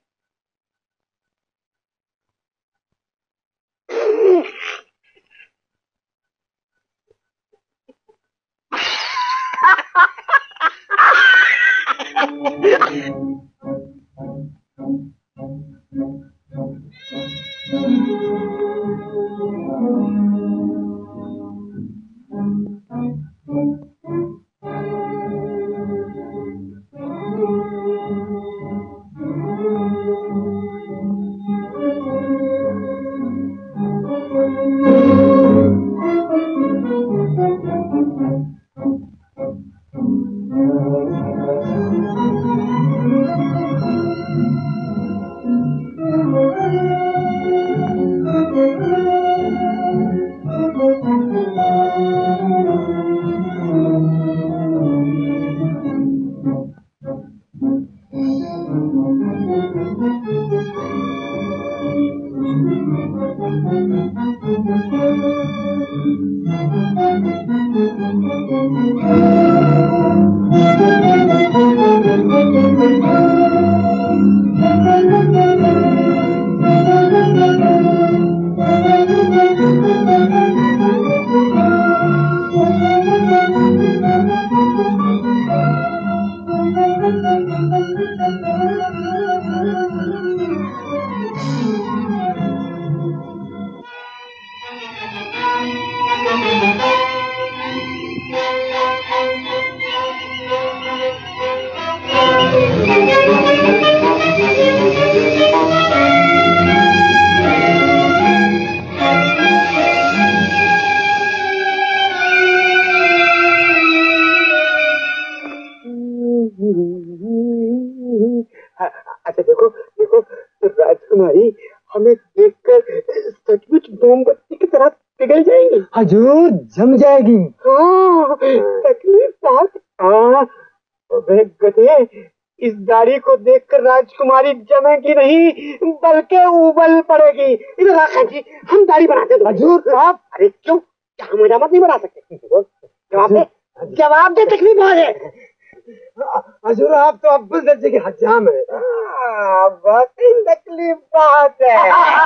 अच्छा देखो देखो, राजकुमारी हमें देखकर सचमुच मोमबत्ती की तरह पिघल जाएंगी। हजूर जम जाएगी। हाँ, तकलीफ बात। हाँ गधे, इस दाढ़ी को देखकर राजकुमारी जमेगी नहीं बल्कि उबल पड़ेगी। इधर आखा जी, हम दाढ़ी बनाते हैं। हजूर आप, अरे क्यों, क्या हम हजामत नहीं बना सकते? जवाब दे, जवाब दे, तकलीफ बात है। हजूर आप तो अव्वल दर्जे के हजाम है। बस तकलीफ बात है।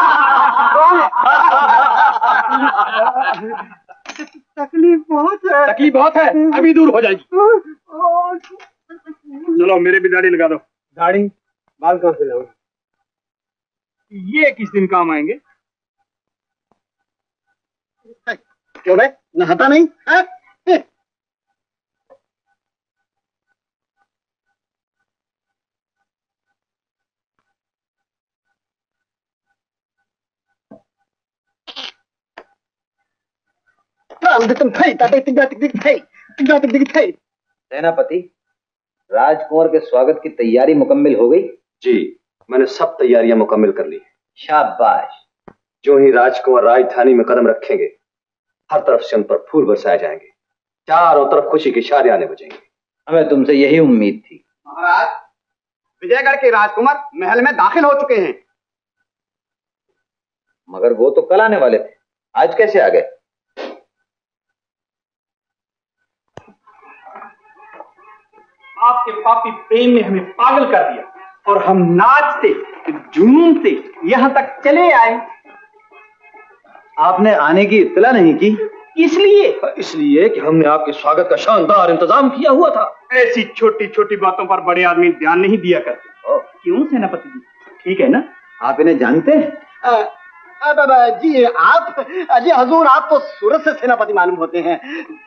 तकलीफ बहुत है। तकलीफ बहुत है, अभी दूर हो जाएगी। चलो मेरे भी दाढ़ी लगा दो। दाढ़ी बाल कहाँ से लाऊं? ये किस दिन काम आएंगे? क्यों भाई, नहाता नहीं है? सेनापति, राजकुमार के स्वागत की तैयारी मुकम्मल हो गई? जी, मैंने सब तैयारियां मुकम्मल कर ली। शाबाश। जो ही राजकुमार राजधानी में कदम रखेंगे, हर तरफ से उन पर फूल बरसाए जाएंगे, चारों तरफ खुशी की शादियां बजेंगी। हमें तुमसे यही उम्मीद थी। महाराज, विजयगढ़ के राजकुमार महल में दाखिल हो चुके हैं। मगर वो तो कल आने वाले थे, आज कैसे आ गए? आपके पापी प्रेम ने हमें पागल कर दिया और हम नाचते झूमते यहाँ तक चले आए। आपने आने की इत्तला नहीं की? इसलिए इसलिए कि हमने आपके स्वागत का शानदार इंतजाम किया हुआ था। ऐसी छोटी छोटी बातों पर बड़े आदमी ध्यान नहीं दिया करते। क्यों सेनापति जी, ठीक है ना? आप इन्हें जानते हैं? जी आप, जी हजूर आप तो सूरत से सेनापति मालूम होते हैं।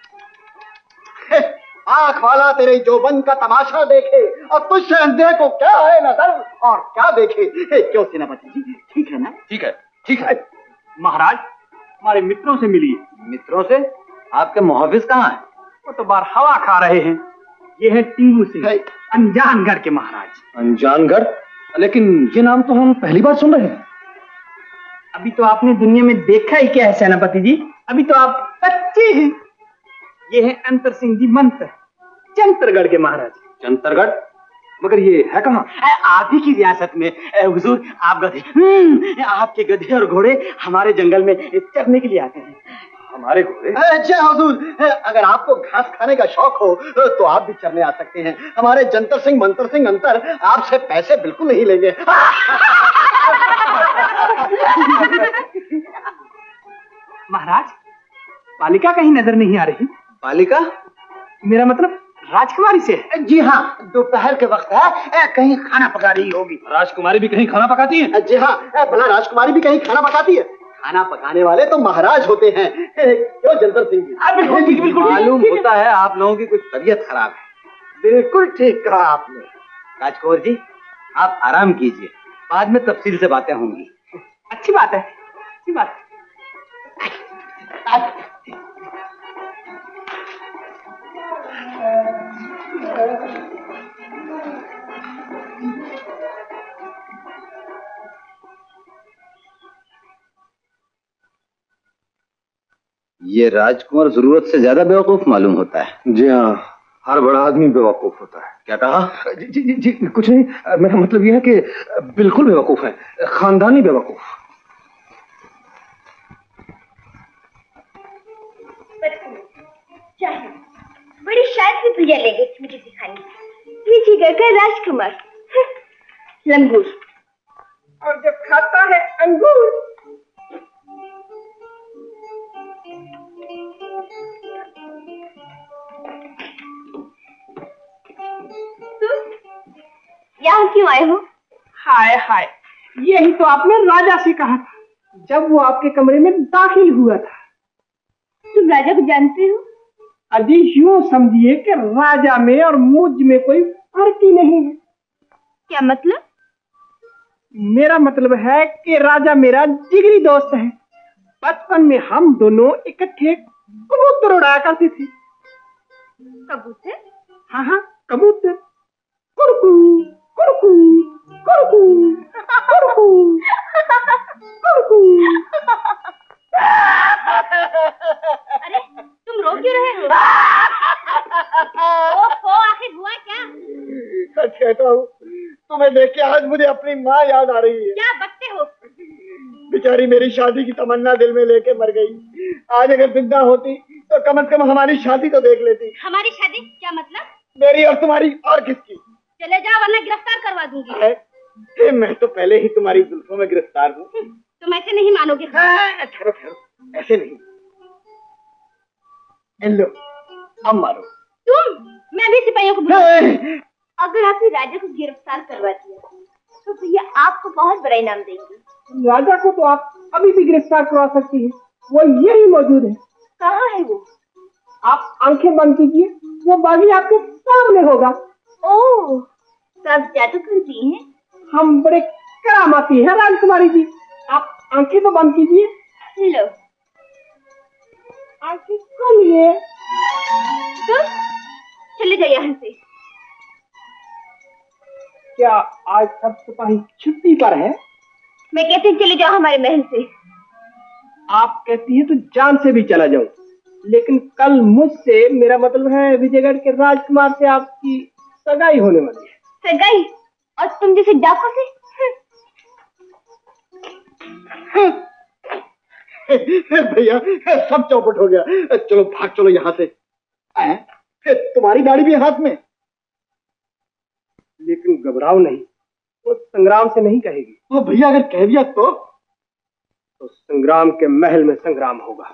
आंख वाला तेरे जोबन का तमाशा देखे और तुझसे अंधे को क्या है नजर और क्या देखे। क्यों सेनापति जी, ठीक है ना? ठीक है, ठीक है। महाराज, हमारे मित्रों से मिलिए। मित्रों से? आपके मुहाफिज कहाँ हैं? वो तो बाहर हवा खा रहे हैं। ये है टींगू सिंह, अंजानगढ़ के महाराज। अंजानगढ़? लेकिन ये नाम तो हम पहली बार सुन रहे हैं। अभी तो आपने दुनिया में देखा ही क्या है सेनापति जी, अभी तो आप बच्चे हैं। ये है अंतर सिंह जी मंत्र, चंत्रगढ़ के महाराज। चंत्रगढ़? मगर ये है कहाँ? आप ही की रियासत में। हुजूर आप गधे, आपके गधे और घोड़े हमारे जंगल में चरने के लिए आते हैं। हमारे घोड़े? अच्छा हुजूर, अगर आपको घास खाने का शौक हो तो आप भी चरने आ सकते हैं। हमारे जंतर सिंह मंत्र सिंह अंतर आपसे पैसे बिल्कुल नहीं लेंगे। महाराज, बालिका कहीं नजर नहीं आ रही। बालिका? मेरा मतलब राजकुमारी से है। जी हाँ, दोपहर के वक्त है, कहीं खाना पका रही होगी। राजकुमारी भी कहीं खाना पकाती है? जी हाँ, भला राजकुमारी भी कहीं खाना पकाती है। खाना पकाने वाले तो महाराज होते हैं। क्यों जंतर सिंह जी? बिल्कुल ठीक, बिल्कुल मालूम होता है आप लोगों की कुछ तबीयत खराब है। बिल्कुल ठीक कहा आपने। राजकुमार जी, आप आराम कीजिए, बाद में तफसील से बातें होंगी। अच्छी बात है, अच्छी बात है। ये राजकुमार जरूरत से ज्यादा बेवकूफ मालूम होता है। जी हाँ, हर बड़ा आदमी बेवकूफ होता है। क्या कहा? जी जी जी, जी कुछ नहीं, मेरा मतलब यह है कि बिल्कुल बेवकूफ है, खानदानी बेवकूफ। बड़ी शायद से भैया लेंगे मुझे सिखानी। विजयगढ़ का राजकुमार लंगूर, और जब खाता है अंगूर। यहाँ क्यों आए हो? हाय हाय, यही तो आपने राजा से कहा था जब वो आपके कमरे में दाखिल हुआ था। तुम राजा को जानते हो? अजी यूं समझिए कि राजा में और मुझ में कोई फर्क ही नहीं है। क्या मतलब? मेरा मतलब है कि राजा मेरा जिगरी दोस्त है। बचपन में हम दोनों इकट्ठे कबूतर उड़ाया करते थे। कबूतर? हाँ हाँ, कबूतर। कुरकू कुरकू कहता हूँ, तुम्हें देख के आज मुझे अपनी माँ याद आ रही है। क्या बकते हो? बेचारी मेरी शादी की तमन्ना दिल में लेके मर गई। आज अगर जिंदा होती तो कम से कम हमारी शादी तो देख लेती। हमारी शादी क्या मतलब? मेरी और तुम्हारी और किसकी? चले जाओ वरना गिरफ्तार करवा दूंगी। है? ए, मैं तो पहले ही तुम्हारी जुल्फों में गिरफ्तार हूँ। तुम ऐसे नहीं मानोगे। ठहरो ठहरो, ऐसे नहीं। लो, अब मारो। तुम? मैं भी सिपाहियों को बुलाऊंगी। अगर आपने राजा को गिरफ्तार करवा दिया तो भैया आपको बहुत बड़ा इनाम देंगे। राजा को तो आप अभी भी गिरफ्तार करवा सकती है, वो यही मौजूद है। कहाँ है वो? आप आंखें बंद कीजिए, वो बागी आपके सामने होगा। ओह, सब जादू करती हैं। हम बड़े करामाती हैं राजकुमारी जी। आप आंखें तो बंद कीजिए। लो, आंखें खोलिए। तो चले जाइए यहाँ से। क्या आज सब सिपाही छुट्टी पर है? मैं कहती हूँ चले जाओ हमारे महल से। आप कहती हैं तो जान से भी चला जाऊं, लेकिन कल मुझसे, मेरा मतलब है विजयगढ़ के राजकुमार से आपकी सगाई होने वाली है। सगाई? और तुम जैसे डाकू से? भैया सब चौपट हो गया। चलो भाग चलो यहाँ से। तुम्हारी गाड़ी भी हाथ में। लेकिन घबराओ नहीं, वो संग्राम से नहीं कहेगी। वो भैया अगर कह दिया तो तो संग्राम के महल में संग्राम होगा।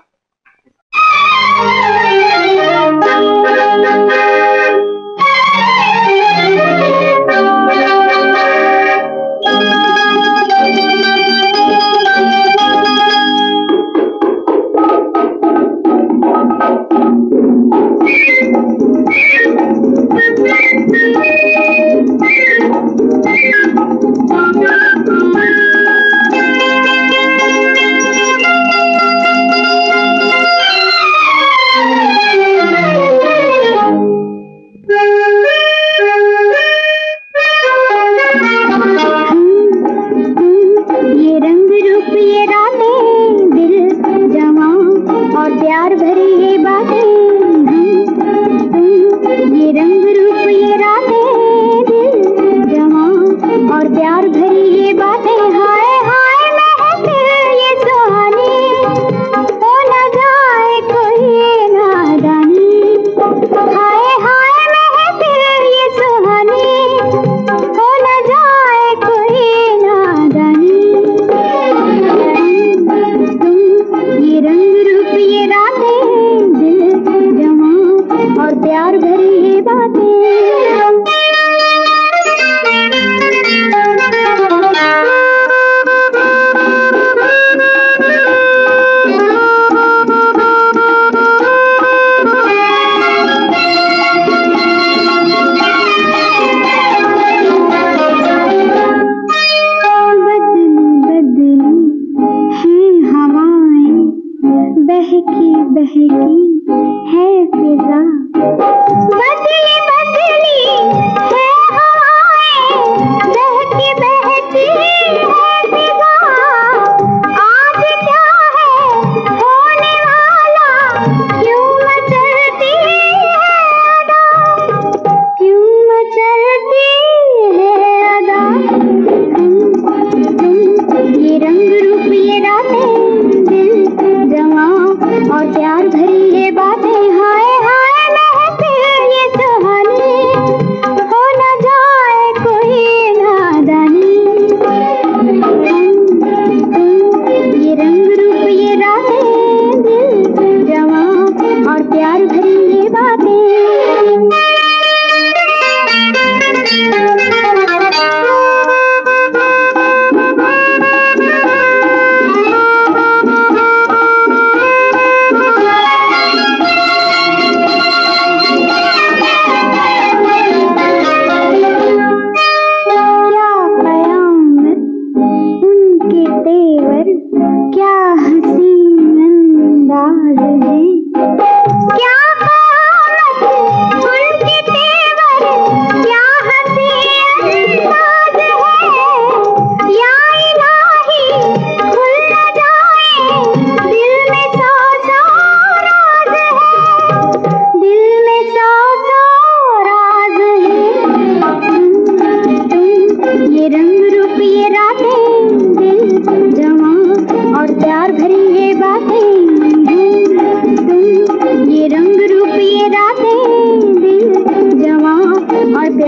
बहकी बहकी है फिजा, बदली बदली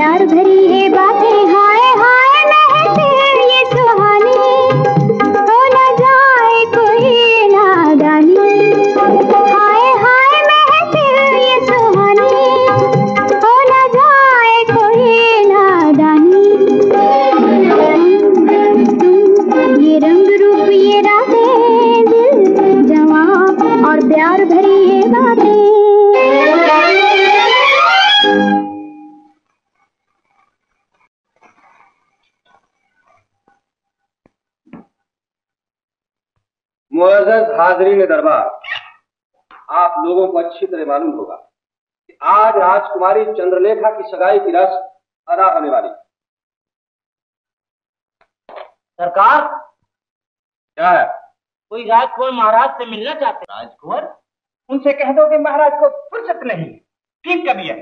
प्यार भरी है बातें, हाय हाय महके ये सुहानी, हो न जाए कोई नादानी, हाय हाय महके ये सुहानी, हो न जाए कोई नादानी। ये रंग रूप ये रातें, दिल जवां और प्यार भरी ये बातें। मुअज़्ज़ज़ हाज़रीन दरबार, आप लोगों को अच्छी तरह मालूम होगा कि आज राजकुमारी चंद्रलेखा की सगाई की रस्म अदा होने वाली। सरकार, क्या है? कोई राजकुमार महाराज से मिलना चाहते हैं। राजकुमार? उनसे कह दो कि महाराज को फुर्सत नहीं, ठीक कभी है।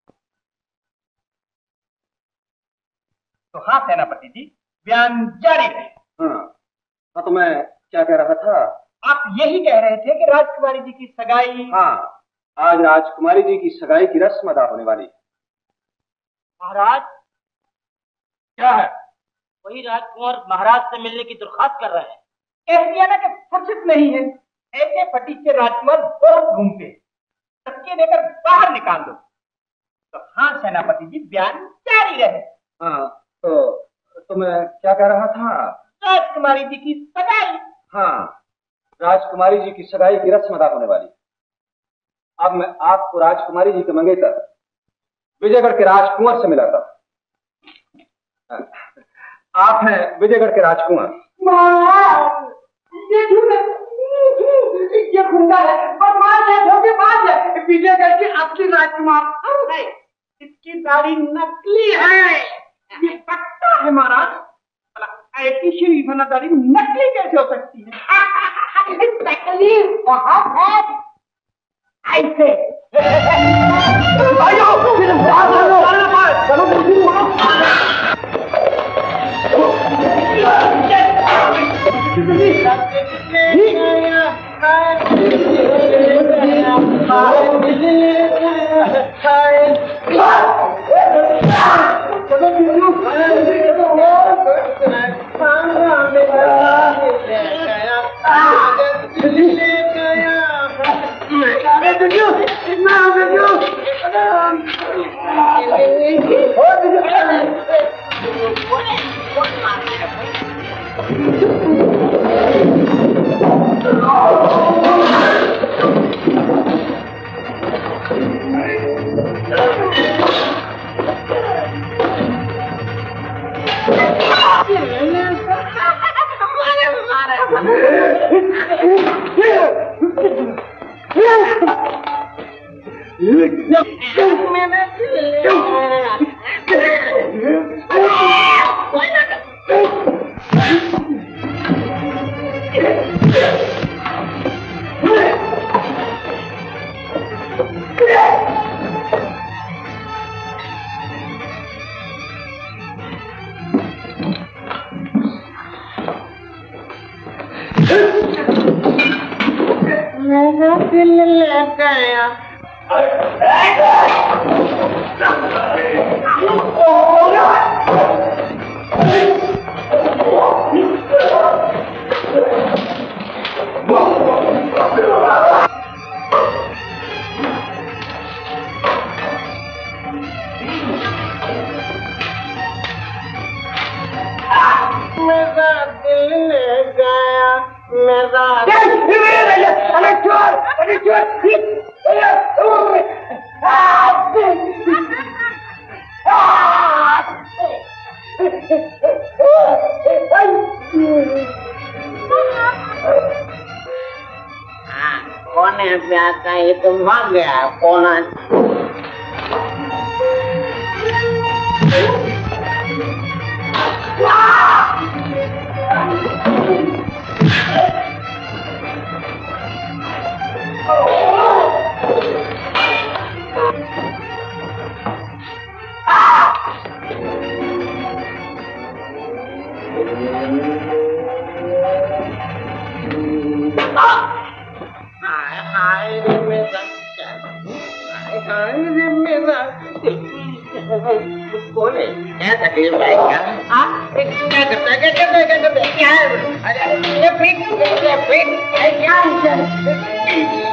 तो हाँ सेनापति जी, बयान जारी रहे। हाँ, हाँ तो मैं क्या कह रहा था? आप यही कह रहे थे कि राजकुमारी जी की सगाई। हाँ, आज राजकुमारी जी की सगाई की रस्म अदा होने वाली। महाराज? क्या है? वही राजकुमार महाराज से मिलने की दरख्वास्त कर रहे हैं। कह दिया ना कि फुर्सत नहीं है। ऐसे फटीचे राजकुमार बहुत घूमते, सबके लेकर बाहर निकाल दो। तो हाँ सेनापति जी, बयान जारी रहे। हाँ तो तो मैं क्या कह रहा था? राजकुमारी जी की सगाई। हाँ, राजकुमारी जी की सगाई की रस्म अदा होने वाली। अब मैं आपको राजकुमारी जी के मंगेतर विजयगढ़ के राजकुमार से मिलाता हूं। आप हैं विजयगढ़ के राजकुमार। ये ये गुंडा है, बदमाश है, धोखेबाज है, विजयगढ़ के असली राजकुमार। अरे इसकी दाढ़ी नकली है, ये पक्का है महाराज। ऐसी शरीफाना दाढ़ी नकली कैसे हो सकती है? तकलीफ बहुत है ऐसे। कौन है प्यार का? ये तो भाग गया। कौन है? कौन है? क्या तकलीफ है क्या? हाँ? क्या करता है? क्या करता है? क्या करता है? क्या है? अरे ये फिट, ये फिट, क्या है?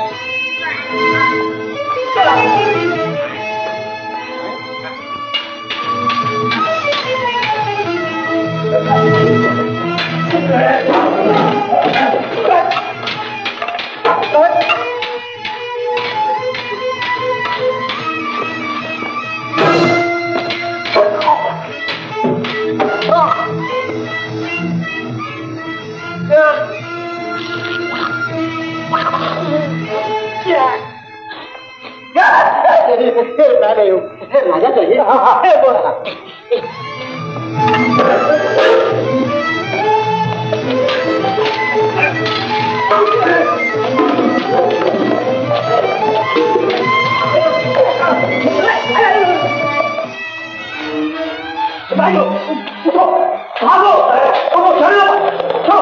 मैं नहीं हूँ, राजा चाहिए। बोला भाइयों, उठो, भागो, उठो, चलो, चलो।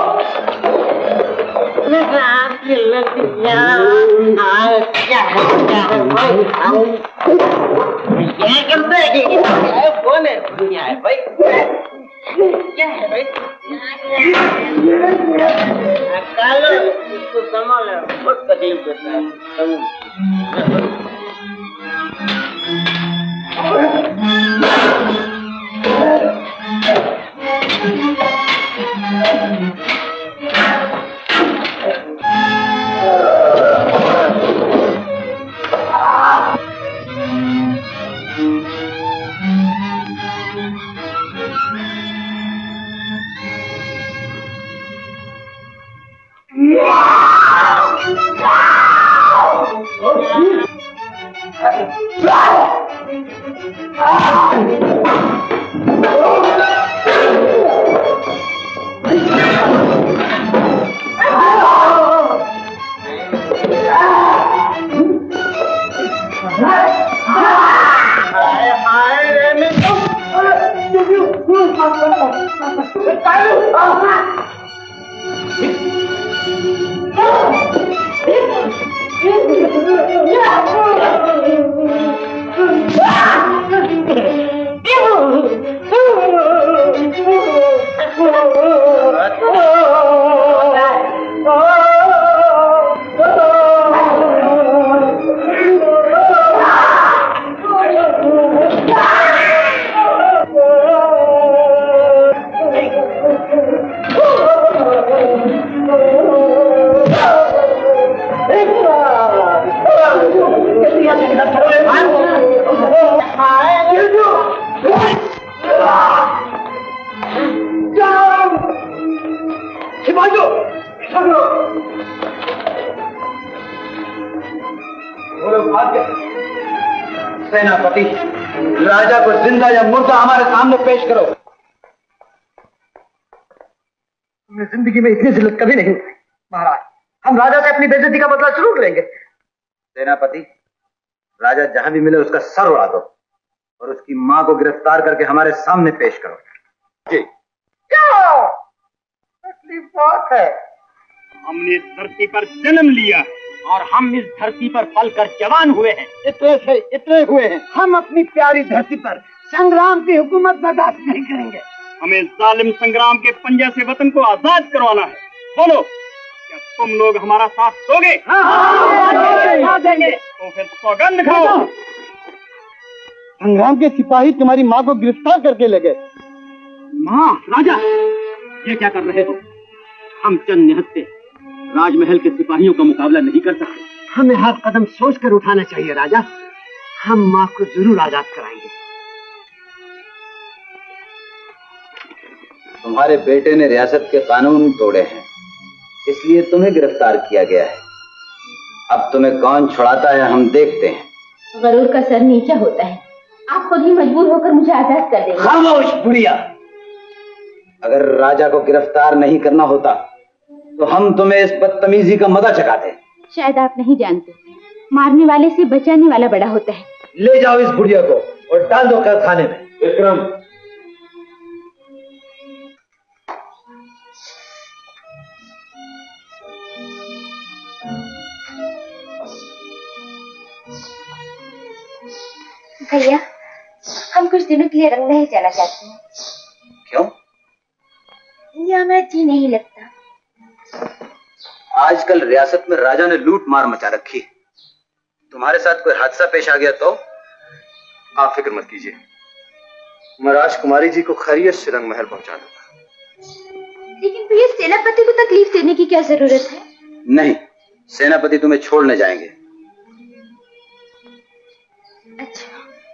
क्या है, क्या है भाई? क्या करते हैं? कौन है? क्या है भाई? क्या है भाई? कालो, इसको संभालो, बहुत तकलीफ देता है। सेनापति, राजा को जिंदा या मुर्दा हमारे सामने पेश करो। हमने जिंदगी में इतनी जिल्लत कभी नहीं उठाई महाराज। हम राजा से अपनी बेइज्जती का बदला जरूर लेंगे। सेनापति, राजा जहां भी मिले उसका सर उड़ा दो और उसकी मां को गिरफ्तार करके हमारे सामने पेश करो। जी। क्या तकलीफ बात है? हमने इस धरती पर जन्म लिया है और हम इस धरती पर पलकर जवान हुए हैं। इतने से इतने हुए हैं। हम अपनी प्यारी धरती पर संग्राम की हुकूमत बर्दाश्त नहीं करेंगे। हमें जालिम संग्राम के पंजे से वतन को आजाद करवाना है। बोलो, क्या तुम लोग हमारा साथ दोगे? हाँ, हाँ, हाँ, देंगे। तो फिर सौगंध खाओ। संग्राम के सिपाही तुम्हारी माँ को गिरफ्तार करके ले गए। माँ, राजा, ये क्या कर रहे हो? हम चंद निहत्ते राजमहल के सिपाहियों का मुकाबला नहीं कर सकते। हमें हर कदम सोच कर उठाना चाहिए राजा। हम माँ को जरूर आजाद कराएंगे। तुम्हारे बेटे ने रियासत के कानून तोड़े हैं, इसलिए तुम्हें गिरफ्तार किया गया है। अब तुम्हें कौन छुड़ाता है हम देखते हैं। गरूर का सर नीचा होता है। आप खुद ही मजबूर होकर मुझे आजाद कर देंगे। खामोश बुढ़िया। अगर राजा को गिरफ्तार नहीं करना होता तो हम तुम्हें इस बदतमीजी का मजा चखाते। शायद आप नहीं जानते, मारने वाले से बचाने वाला बड़ा होता है। ले जाओ इस बुढ़िया को और डाल दो कैद खाने में। विक्रम, भैया, हम कुछ दिनों के लिए रंगमहल जाना चाहते हैं। क्यों? यहाँ हमारा जी नहीं लगता। आजकल रियासत में राजा ने लूट मार मचा रखी। तुम्हारे साथ कोई हादसा पेश आ गया तो? आप फिक्र मत कीजिए, मैं राजकुमारी जी को खैरियत से रंगमहल पहुंचा दूंगा। लेकिन भैया सेनापति को तकलीफ देने की क्या जरूरत है? नहीं, सेनापति तुम्हें छोड़ने जाएंगे। अच्छा।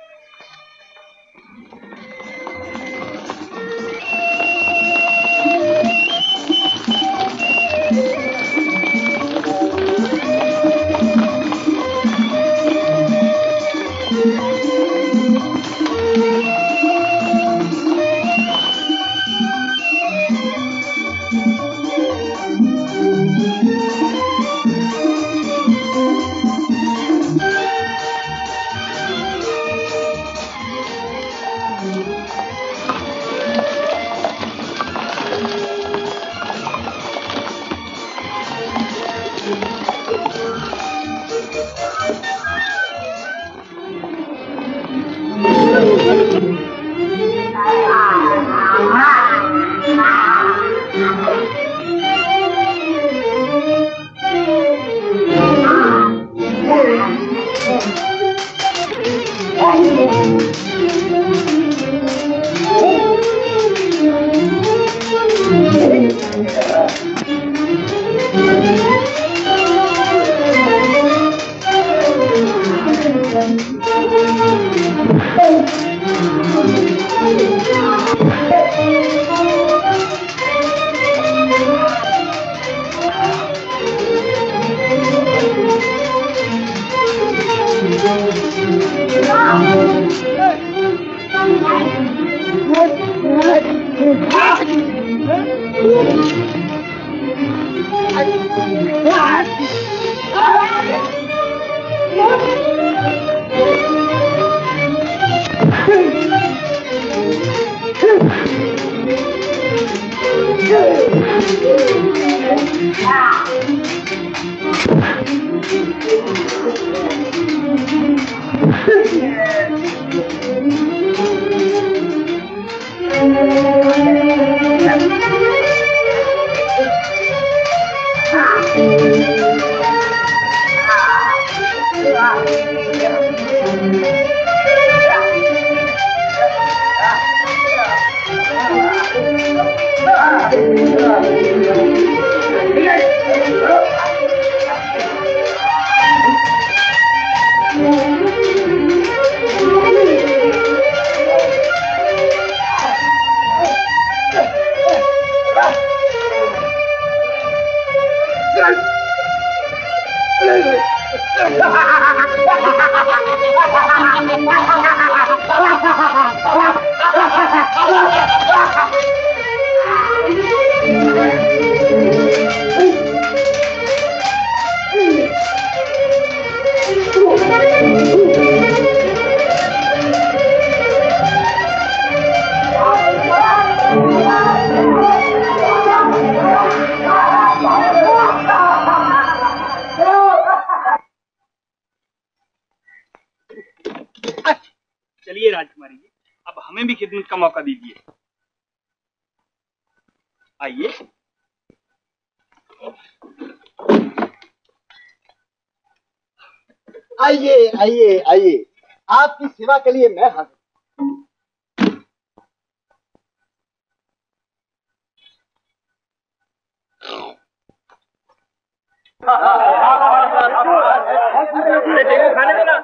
चलिए राजकुमारी जी, अब हमें भी खिदमत का मौका दीजिए। आइए। आइए आइए आइए, आपकी सेवा के लिए मैं हाजिर। अरे देखो खाने देना।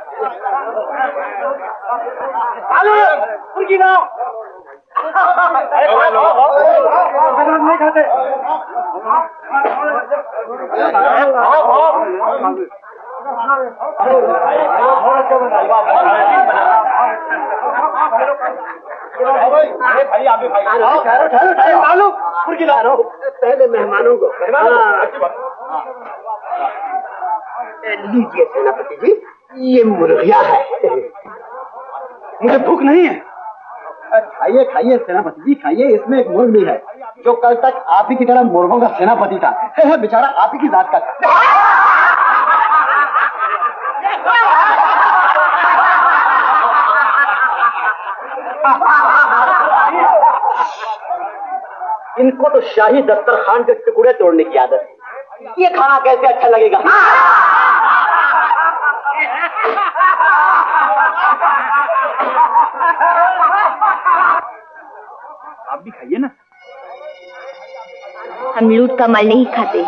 आलू उनकी नाव। नहीं खाते। भाई आप भी भाई आलू उनकी नाव। पहले मेहमानों को लीजिए सेनापति जी, ये मुर्गिया है। मुझे भूख नहीं है। खाइए खाइए सेनापति जी, खाइए। इसमें एक मुर्ग भी है जो कल तक आप ही की तरह मुर्गों का सेनापति था। बेचारा आप ही की जात का था। इनको तो शाही दस्तरखान के टुकड़े तोड़ने की आदत है। ये खाना कैसे अच्छा लगेगा? आप भी खाइए ना। हम लूट का माल नहीं खाते।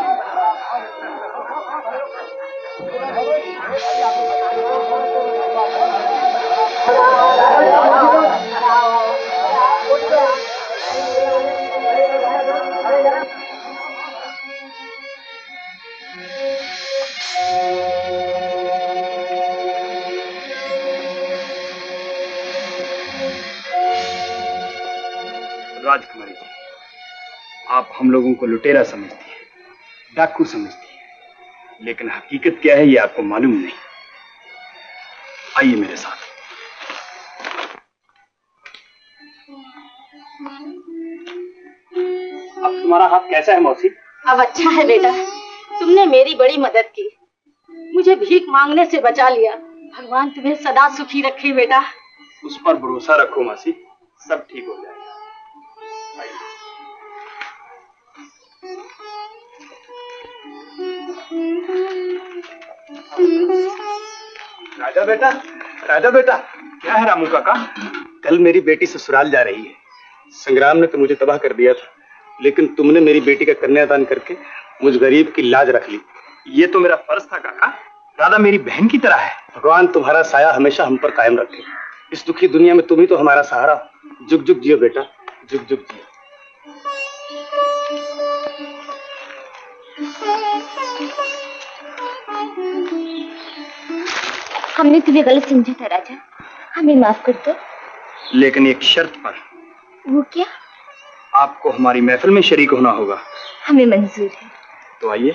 राजकुमारी जी, आप हम लोगों को लुटेरा समझती हैं, डाकू समझती हैं, लेकिन हकीकत क्या है ये आपको मालूम नहीं। आइए मेरे साथ। अब तुम्हारा हाथ कैसा है मौसी? अब अच्छा है बेटा, तुमने मेरी बड़ी मदद की, मुझे भीख मांगने से बचा लिया। भगवान तुम्हें सदा सुखी रखे बेटा। उस पर भरोसा रखो मौसी, सब ठीक हो जाएगा। राजा बेटा, राजा बेटा। क्या है रामू काका? कल मेरी बेटी ससुराल जा रही है। संग्राम ने तो मुझे तबाह कर दिया था, लेकिन तुमने मेरी बेटी का कन्यादान करके मुझ गरीब की लाज रख ली। ये तो मेरा फर्ज था काका, राधा मेरी बहन की तरह है। भगवान तुम्हारा साया हमेशा हम पर कायम रखे। इस दुखी दुनिया में तुम ही तो हमारा सहारा। जुग जुग जियो बेटा, जुग जुग जियो। हमने तुम्हें गलत समझा था राजा, हमें माफ कर दो। लेकिन एक शर्त पर। वो क्या? आपको हमारी महफिल में शरीक होना होगा। हमें मंजूर है। तो आइए।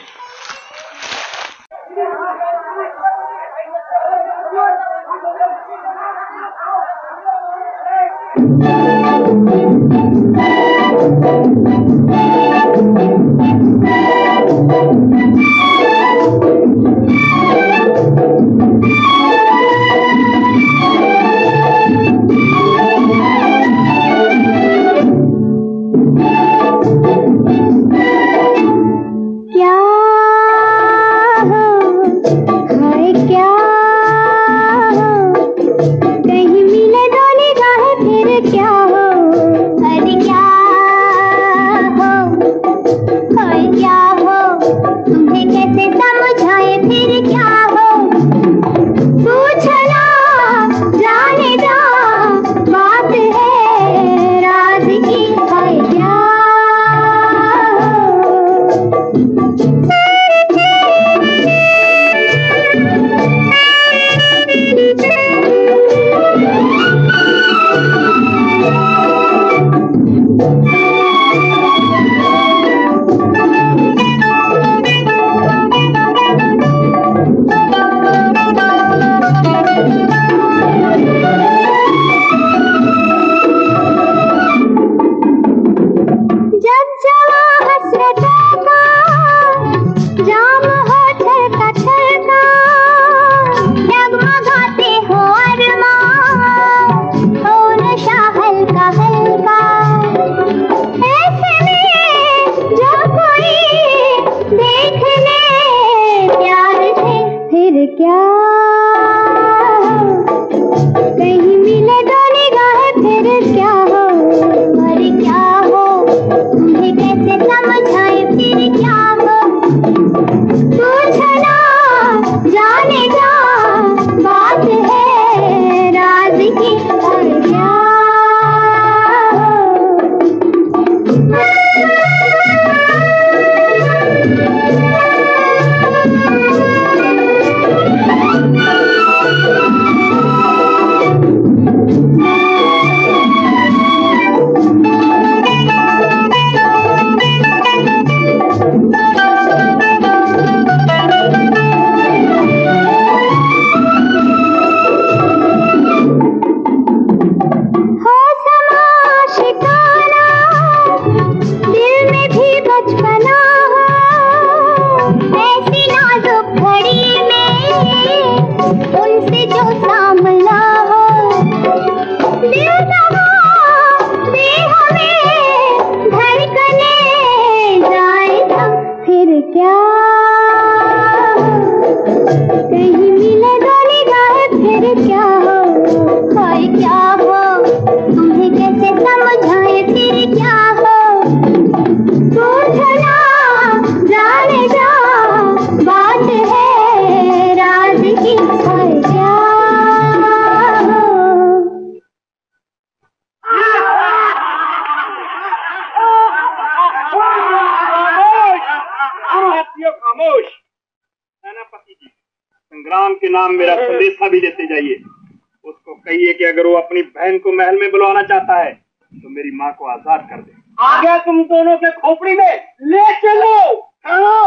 उनसे जो सामना हो दिल संग्राम के नाम मेरा संदेशा भी लेते जाइए। उसको कहिए कि अगर वो अपनी बहन को महल में बुलवाना चाहता है तो मेरी माँ को आजाद कर दे। आ गया तुम दोनों के खोपड़ी में, ले चलो। चलो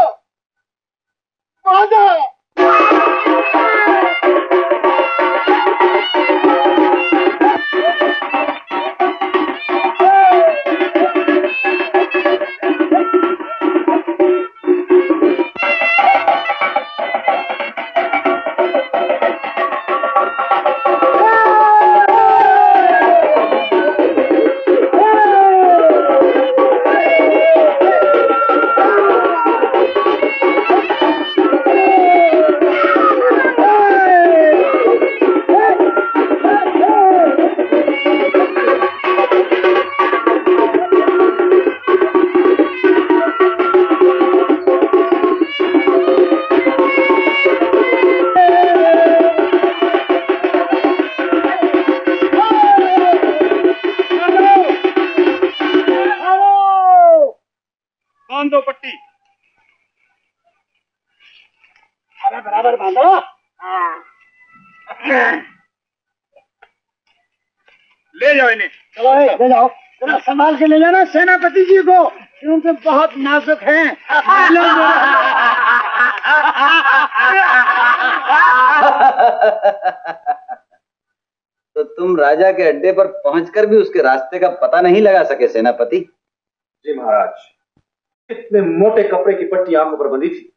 आजा। बराबर बांधो। ले जाओ इन्हें। चलो ले जाओ, जरा संभाल के ले जाना सेनापति जी को, क्योंकि बहुत नाजुक हैं। तो तुम राजा के अड्डे पर पहुंचकर भी उसके रास्ते का पता नहीं लगा सके सेनापति? जी महाराज, इतने मोटे कपड़े की पट्टी आंखों पर बंधी थी।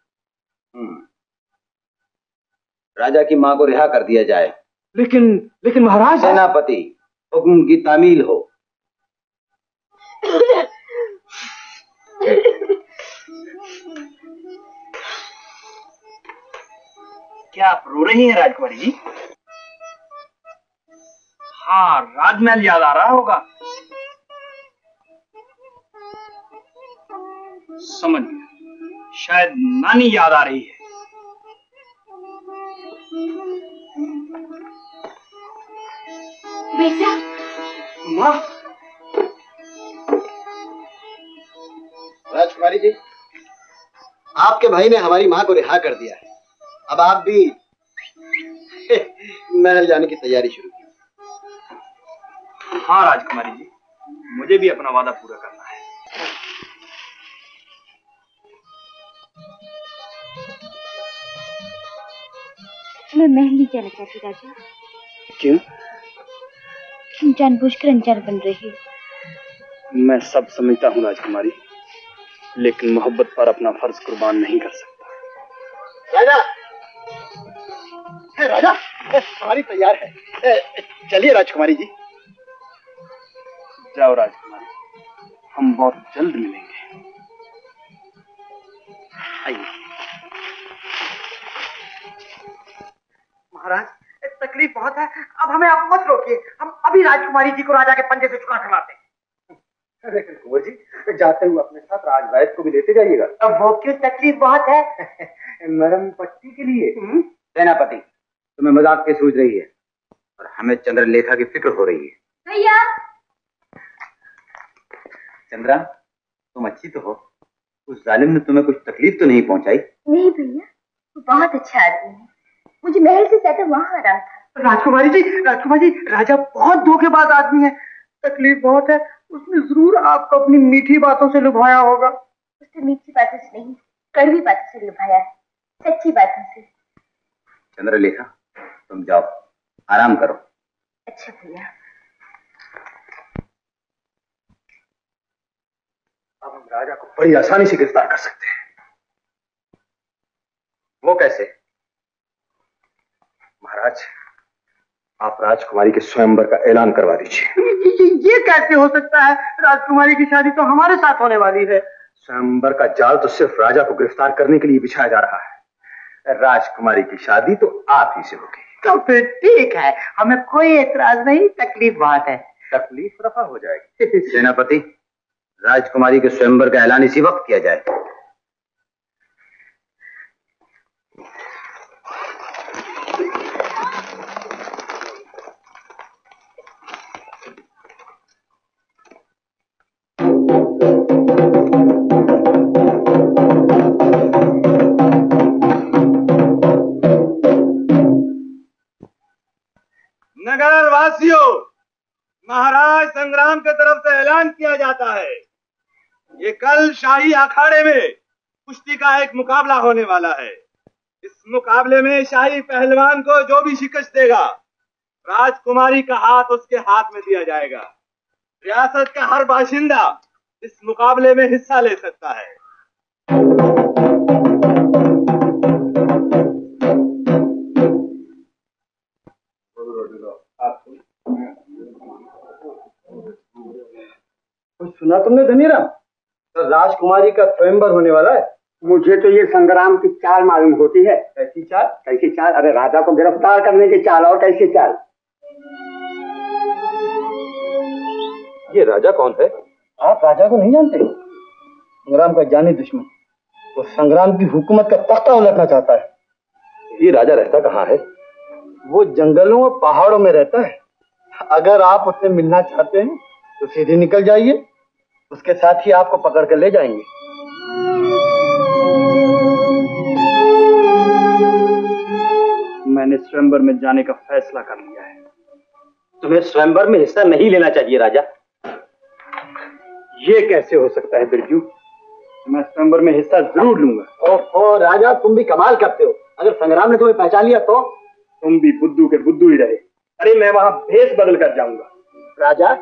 राजा की मां को रिहा कर दिया जाए। लेकिन लेकिन महाराज। सेनापति, हुक्म की तामील हो। क्या आप रो रही हैं राजकुमारी जी? हाँ, राजमहल याद आ रहा होगा। समझ गया, शायद नानी याद आ रही है। बेटा। माँ। राजकुमारी जी, आपके भाई ने हमारी माँ को रिहा कर दिया है। अब आप भी महल जाने की तैयारी शुरू की। हाँ राजकुमारी जी, मुझे भी अपना वादा पूरा करना है। मैं महल नहीं जाना चाहती राजा। क्यों? तुम जानबूझकर अनजान बन रही हो। मैं सब समझता हूँ राजकुमारी, लेकिन मोहब्बत पर अपना फर्ज कुर्बान नहीं कर सकता। राजा, हे राजा, हमारी तैयार है। चलिए राजकुमारी जी। जाओ राजकुमारी, हम बहुत जल्द मिलेंगे। आइए। महाराज, तकलीफ बहुत है, अब हमें आप मत रोकिए। हम अभी राजकुमारी जी को राजा के पंजे से छुड़ा कर लाते हैं। लेकिन कुंवर जी, जाते हुए अपने साथ राजवैद को भी लेते जाइएगा। अब वो क्यों? तकलीफ बहुत है। नरम पट्टी के लिए। सेनापति, तुम्हें मजाक की सूझ रही है और हमें चंद्रलेखा की फिक्र हो रही है। भैया। चंद्रा, तुम अच्छी तो हो? उस जालिम ने तुम्हें कुछ तकलीफ तो नहीं पहुंचाई? नहीं भैया, वो बहुत अच्छा आदमी है। मुझे महल से ज्यादा वहाँ आराम था। राजकुमारी जी, राजकुमारी जी, राजा बहुत धोखेबाज आदमी है। तकलीफ बहुत है। उसने जरूर आपको अपनी मीठी बातों से लुभाया होगा। उसने मीठी बातों से नहीं, कड़वी बातों से लुभाया है, सच्ची बातों से। चंद्रलेखा, तुम जाओ, आराम करो। अच्छा भैया। अब हम राजा को बड़ी आसानी से गिरफ्तार कर सकते हैं। वो कैसे? महाराज, आप राजकुमारी के स्वयंवर का ऐलान करवा दीजिए। ये, ये कैसे हो सकता है? राजकुमारी की शादी तो हमारे साथ होने वाली है। स्वयंवर का जाल तो सिर्फ राजा को गिरफ्तार करने के लिए बिछाया जा रहा है। राजकुमारी की शादी तो आप ही से होगी। तो फिर ठीक है, हमें कोई एतराज नहीं, तकलीफ बात है। तकलीफ रफा हो जाएगी। सेनापति, राजकुमारी के स्वयंवर का ऐलान इसी वक्त किया जाए। नगर वासियों, महाराज संग्राम के तरफ से ऐलान किया जाता है, ये कल शाही अखाड़े में कुश्ती का एक मुकाबला होने वाला है। इस मुकाबले में शाही पहलवान को जो भी शिकस्त देगा, राजकुमारी का हाथ उसके हाथ में दिया जाएगा। रियासत का हर बाशिंदा इस मुकाबले में हिस्सा ले सकता है। कुछ सुना तुमने धनीराम? तो राजकुमारी का स्वयंवर होने वाला है। मुझे तो ये संग्राम की चाल मालूम होती है। कैसी चाल? कैसी चाल? अरे राजा को गिरफ्तार करने की चाल। और कैसी चाल? ये राजा कौन है? आप राजा को नहीं जानते? संग्राम का जानी दुश्मन, वो संग्राम की हुकूमत का तख्ता उलटना चाहता है। ये राजा रहता कहाँ है? वो जंगलों और पहाड़ों में रहता है। अगर आप उससे मिलना चाहते हैं तो सीधे निकल जाइए, उसके साथ ही आपको पकड़ कर ले जाएंगे। मैंने स्वयंवर में जाने का फैसला कर लिया है। तुम्हें स्वयंवर में हिस्सा नहीं लेना चाहिए राजा। ये कैसे हो सकता है बिरजू? मैं स्वयंवर में हिस्सा जरूर लूंगा। ओहो राजा, तुम भी कमाल करते हो। अगर संग्राम ने तुम्हें पहचान लिया तो? तुम भी बुद्धू के बुद्धू ही रहे। अरे मैं वहां भेष बदल कर जाऊंगा। राजा,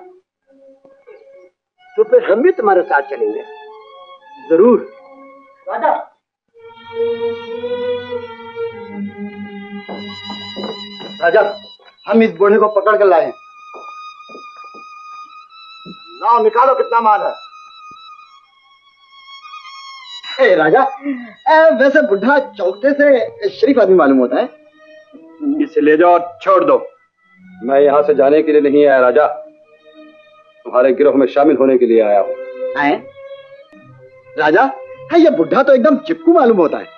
तो फिर हम भी तुम्हारे साथ चलेंगे। जरूर। राजा, राजा, हम इस बूढ़े को पकड़ कर लाए हैं। लाओ, निकालो कितना माल है। ए, राजा, ए, वैसे बुढ़ा चौकटे से शरीफ आदमी मालूम होता है। इसे ले जाओ और छोड़ दो। मैं यहाँ से जाने के लिए नहीं आया राजा, तुम्हारे गिरोह में शामिल होने के लिए आया हूँ। आए? राजा, है ये बुढ़ा तो एकदम चिपकू मालूम होता है।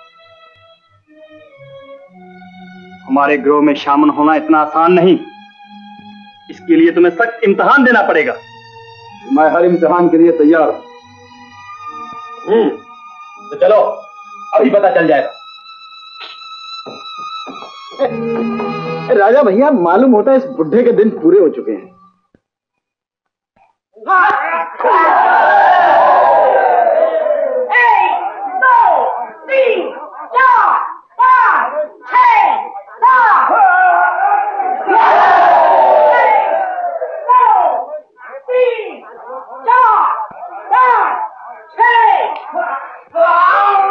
हमारे गिरोह में शामिल होना इतना आसान नहीं, इसके लिए तुम्हें सख्त इम्तिहान देना पड़ेगा। मैं हर इम्तिहान के लिए तैयार हूँ। हम्म, तो चलो, अभी पता चल जाएगा। राजा भैया, मालूम होता है इस बुढ़े के दिन पूरे हो चुके हैं। एक, दो, तीन, चार, पाँच, छह, सात। एक, दो, तीन, चार, पाँच, छह।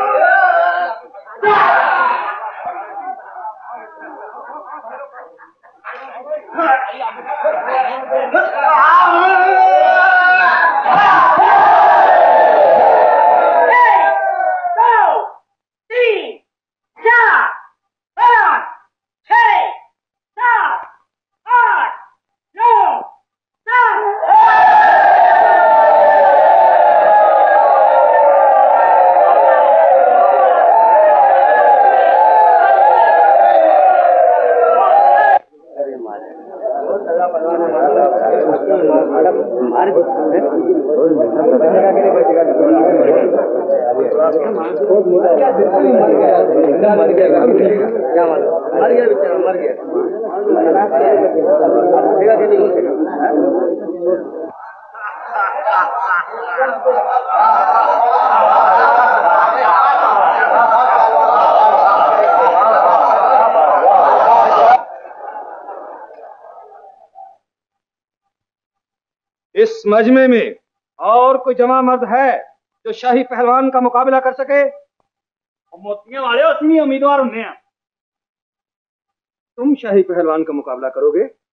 इस मजमे में और कोई जमा मर्द है जो शाही पहलवान का मुकाबला कर सके? मोतियां वाले असली उम्मीदवार होने हैं। तुम शाही पहलवान का मुकाबला करोगे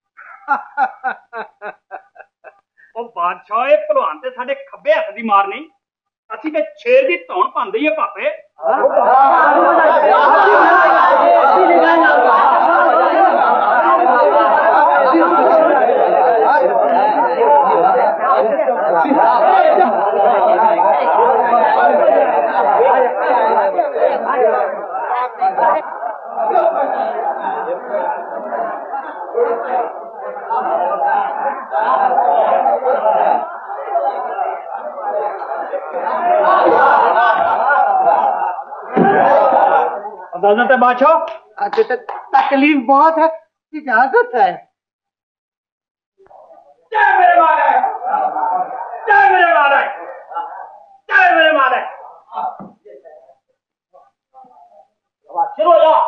ਉਹ ਬਾਦਸ਼ਾਹ ਇਹ ਭਲਵਾਨ ਤੇ ਸਾਡੇ ਖੱਬੇ ਹੱਥ ਦੀ ਮਾਰ ਨਹੀਂ, ਅਸੀਂ ਤੇ ਛੇਰ ਦੀ ਧੌਣ ਪਾਉਂਦੇ ਹੀ ਆ ਭਾਪੇ। इजाजत है बादशाह? तकलीफ बहुत है, इजाजत है। जय मेरे मालिक, जय मेरे मालिक, जय मेरे मालिक। शुरू हो जाओ।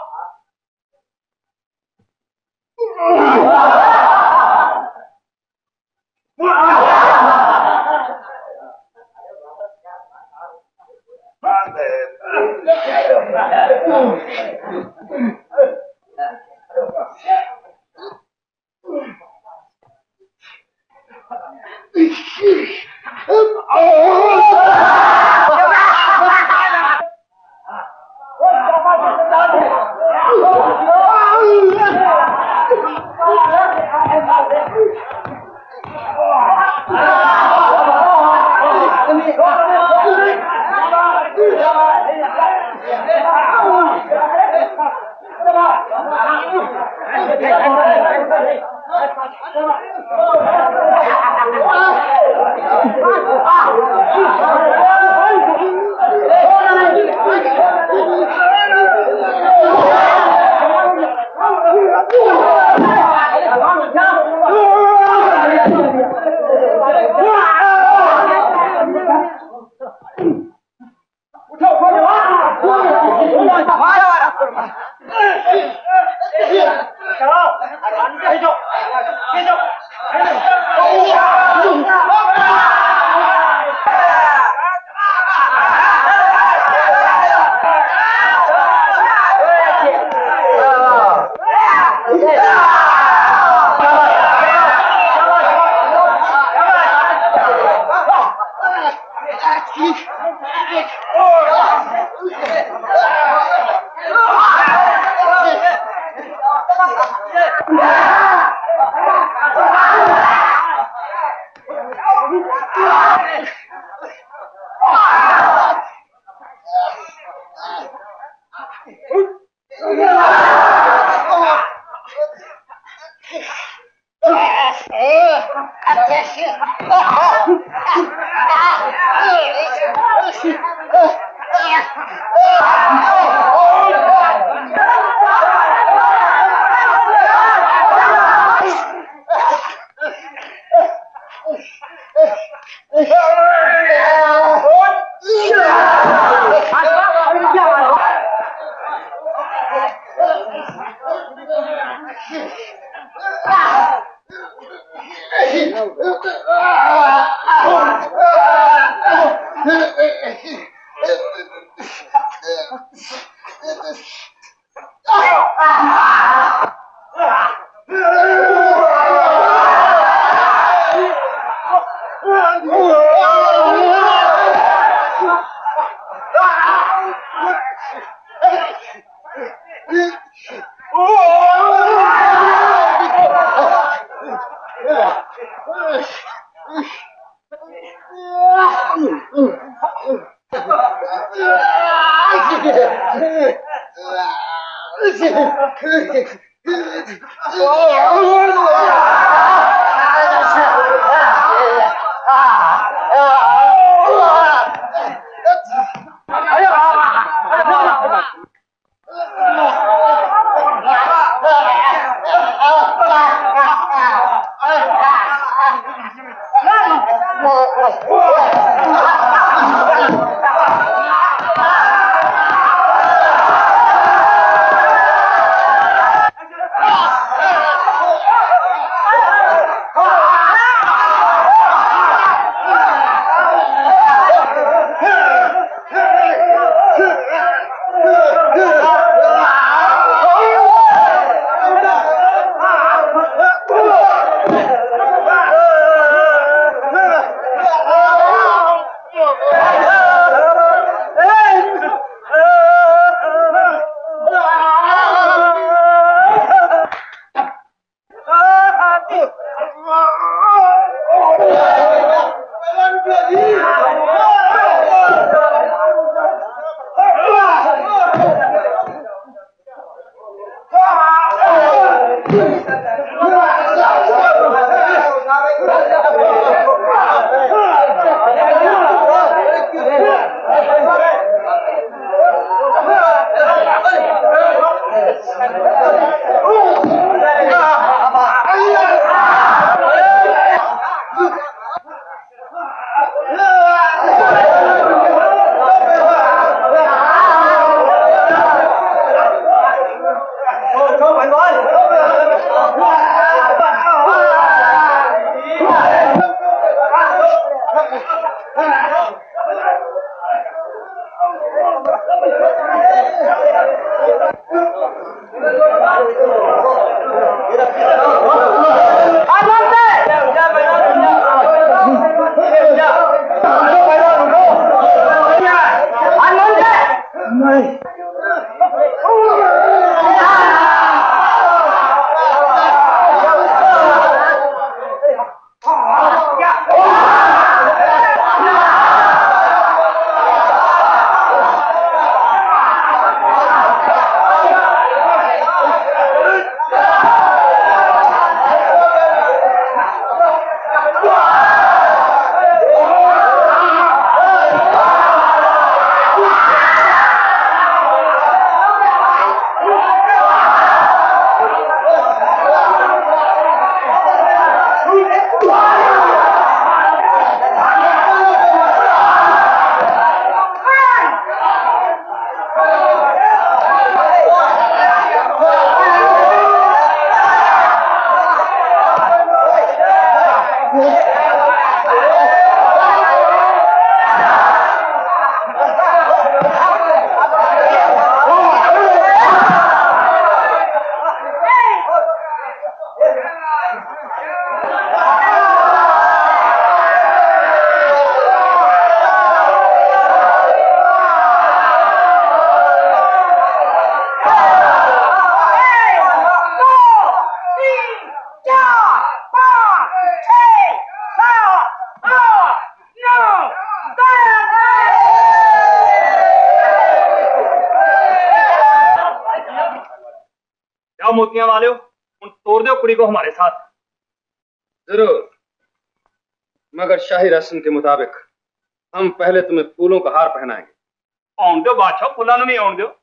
जाओ मोतियां वाले हो, उन तोड़ दो कुड़ी को हमारे साथ। जरूर, मगर शाही रस्म के मुताबिक हम पहले तुम्हें फूलों का हार पहनाएंगे। आउन दो बादशाह, फूलों में आउन दो।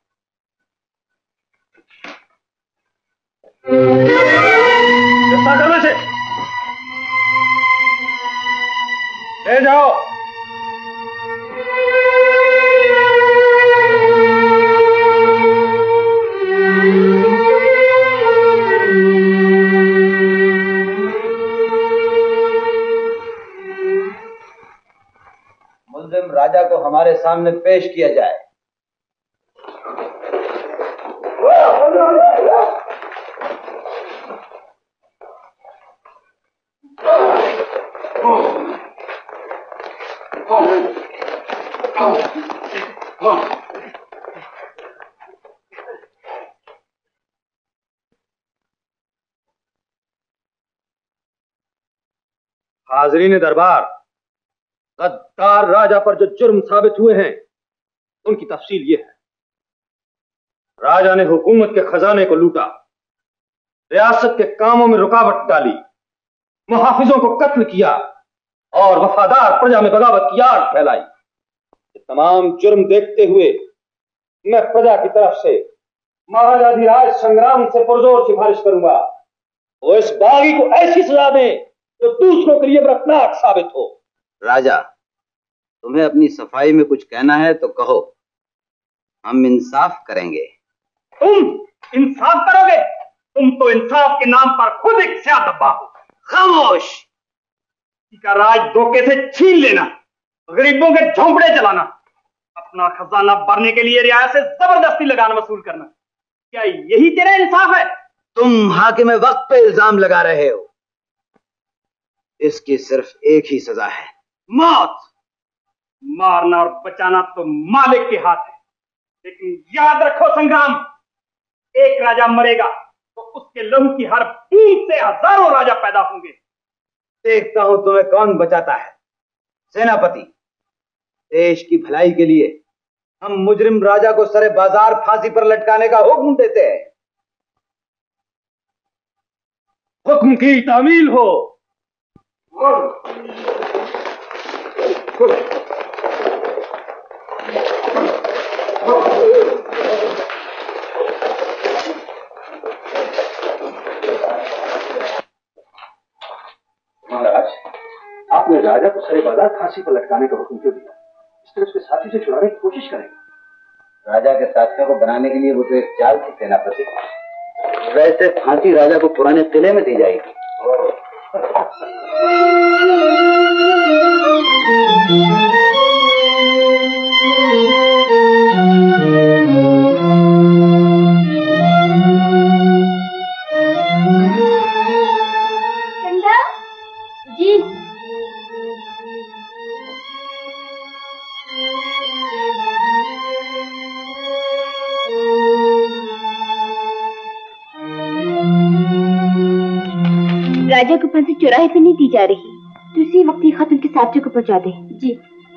गिरफ्तार करो इसे, ले जाओ। मुल्जिम राजा को हमारे सामने पेश किया जाए। हाजरीन दरबार, गद्दार राजा पर जो जुर्म साबित हुए हैं उनकी तफसील ये है। राजा ने हुकूमत के खजाने को लूटा, रियासत के कामों में रुकावट डाली, मुहाफिजों को कत्ल किया और वफादार प्रजा में बगावत की आग फैलाई। ये तमाम जुर्म देखते हुए मैं प्रजा की तरफ से महाराजाधिराज संग्राम से पुरजोर सिफारिश करूंगा, वो इस बागी को ऐसी सजा दें जो दूसरों के लिए बरकनाक साबित हो। राजा, तुम्हें अपनी सफाई में कुछ कहना है तो कहो, हम इंसाफ करेंगे। तुम इंसाफ करोगे? तुम तो इंसाफ के नाम पर खुद एक स्या दब्बा हो। खामोश। का राज धोखे से छीन लेना, गरीबों के झोंपड़े चलाना, अपना खजाना भरने के लिए रियायत से जबरदस्ती लगान वसूल करना, क्या यही तेरा इंसाफ है? तुम हाकिम वक्त पे इल्जाम लगा रहे हो। इसकी सिर्फ एक ही सजा है, मौत। मारना और बचाना तो मालिक के हाथ है, लेकिन याद रखो संग्राम, एक राजा मरेगा तो उसके लहू की हर बूंद से हजारों राजा पैदा होंगे। देखता हूं तुम्हें कौन बचाता है। सेनापति, देश की भलाई के लिए हम मुजरिम राजा को सरे बाजार फांसी पर लटकाने का हुक्म देते हैं। हुक्म की तामील हो। महाराज, आपने राजा को सरे बाजार फांसी पर लटकाने का हुक्म क्यों दिया? इस तरह उसके साथी से छुड़ाने की कोशिश करेंगे। राजा के साथियों को बनाने के लिए वो तो एक चाल थी सेनापति। वैसे फांसी राजा को पुराने किले में दी जाएगी। राजा को फांसी चौराहे पे नहीं दी जा रही, तो इसी वक्त ये खत उनके साथियों को पहुंचा दे। जी।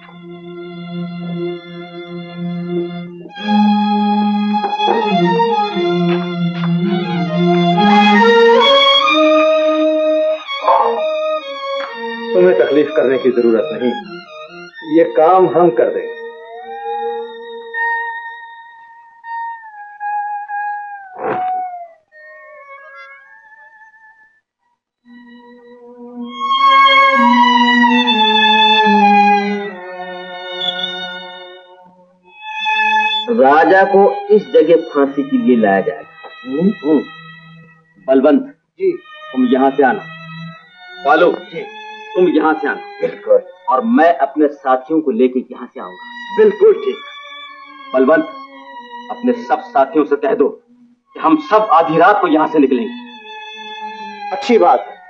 तुम्हें तकलीफ करने की जरूरत नहीं, ये काम हम कर देंगे। राजा को इस जगह फांसी के लिए लाया जाएगा। बलवंत जी, तुम यहाँ से आना। बालू जी, तुम यहाँ से आना। बिल्कुल। और मैं अपने साथियों को लेकर यहाँ से आऊंगा। बिल्कुल ठीक। बलवंत, अपने सब साथियों से कह दो कि हम सब आधी रात को यहाँ से निकलेंगे। अच्छी बात है।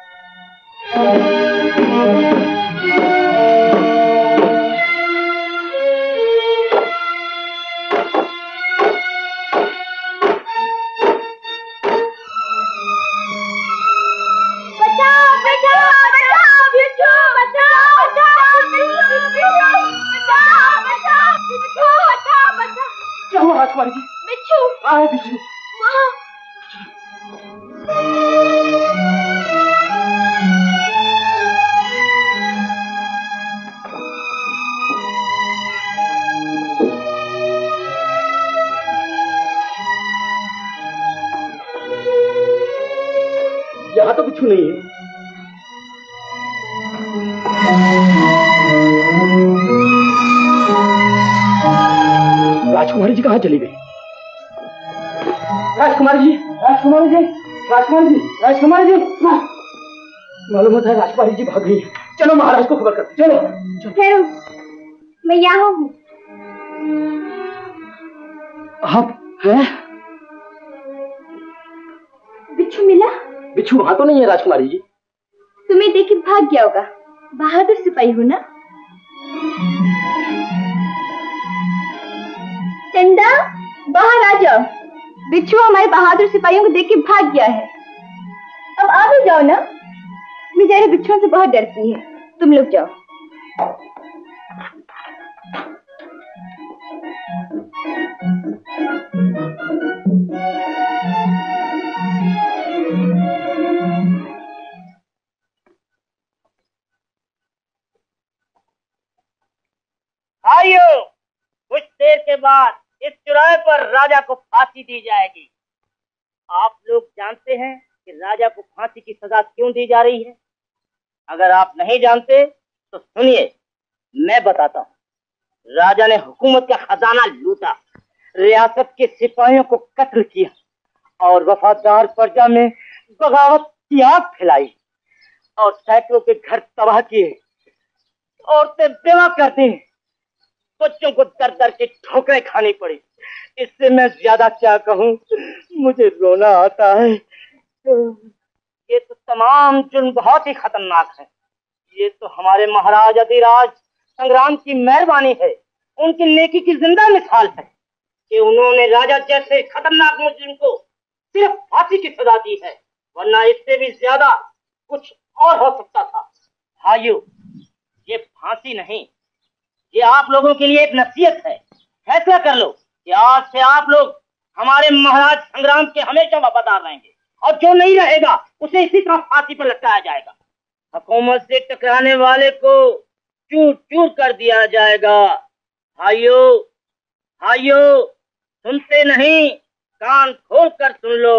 राजकुमारी जी, बिच्छू। कहाँ है बिच्छू? बिच्छू नहीं है। राजकुमारी जी कहाँ चली गई? राजकुमारी जी, राजकुमारी जी, राजकुमारी जी, राजकुमारी जी, मालूम होता है राजकुमारी जी भाग गई। चलो महाराज को खबर करते। चलो, ठहरो, मैं यहाँ हूँ। आप हैं? बिच्छू मिला? बिच्छू वहां तो नहीं है राजकुमारी जी। तुम्हें देख के भाग गया होगा। बहादुर सिपाही हो ना? चंदा, बाहर आ जाओ। बिच्छू हमारे बहादुर सिपाहियों को देख के भाग गया है। अब आ भी जाओ ना। बेचारे बिच्छुओं से बहुत डरती है। तुम लोग जाओ। भाइयों, कुछ देर के बाद इस चौराहे पर राजा को फांसी दी जाएगी। आप लोग जानते हैं कि राजा को फांसी की सजा क्यों दी जा रही है? अगर आप नहीं जानते तो सुनिए, मैं बताता हूँ। राजा ने हुकूमत का खजाना लूटा, रियासत के सिपाहियों को कत्ल किया और वफादार प्रजा में बगावत की आग फैलाई और सैकड़ों के घर तबाह किए, औरतें बेवा कर दी, बच्चों को दर दर की ठोकरें खानी पड़ी। इससे मैं ज्यादा क्या कहूँ, मुझे रोना आता है। ये तो तमाम जुल्म बहुत ही खतरनाक है। ये तो हमारे महाराज अधिराज संग्राम की मेहरबानी है, उनकी नेकी की जिंदा मिसाल है कि उन्होंने राजा जैसे खतरनाक मुजरिम को सिर्फ फांसी की सजा दी है, वरना इससे भी ज्यादा कुछ और हो सकता था। भाइयों, ये फांसी नहीं, ये आप लोगों के लिए एक नसीहत है। फैसला कर लो कि आज से आप लोग हमारे महाराज संग्राम के हमेशा वफादार रहेंगे और जो नहीं रहेगा उसे इसी तरह फांसी पर लटकाया जाएगा। हुकूमत से टकराने वाले को चूर चूर कर दिया जाएगा। भाइयों, भाइयों, सुनते नहीं, कान खोल कर सुन लो।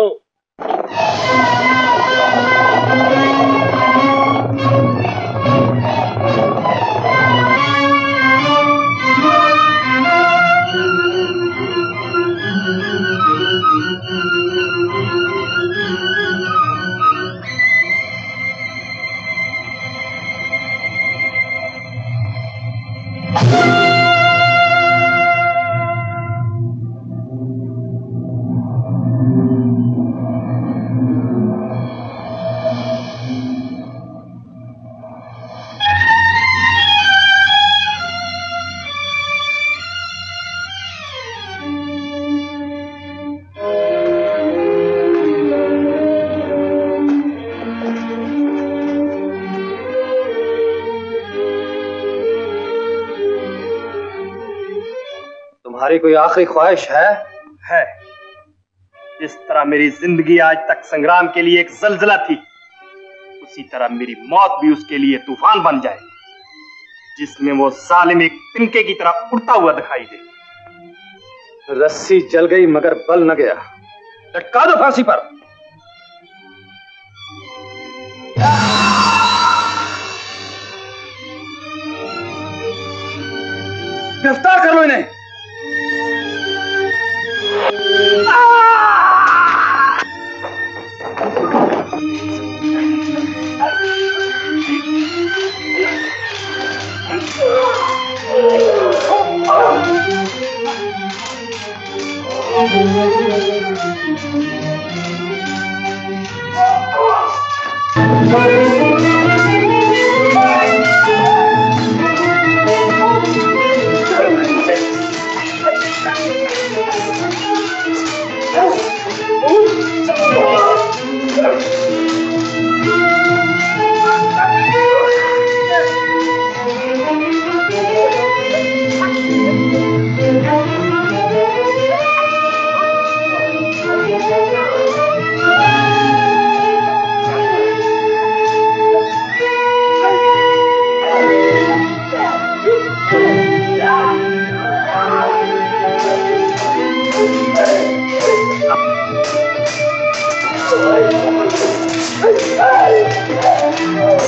तुम्हारी कोई आखिरी ख्वाहिश है? है। जिस तरह मेरी जिंदगी आज तक संग्राम के लिए एक जलजला थी, उसी तरह मेरी मौत भी उसके लिए तूफान बन जाए, जिसमें वो सालिम एक तिनके की तरह उड़ता हुआ दिखाई दे। रस्सी जल गई मगर बल न गया। लटका दो फांसी पर। गिरफ्तार कर लो इन्हें।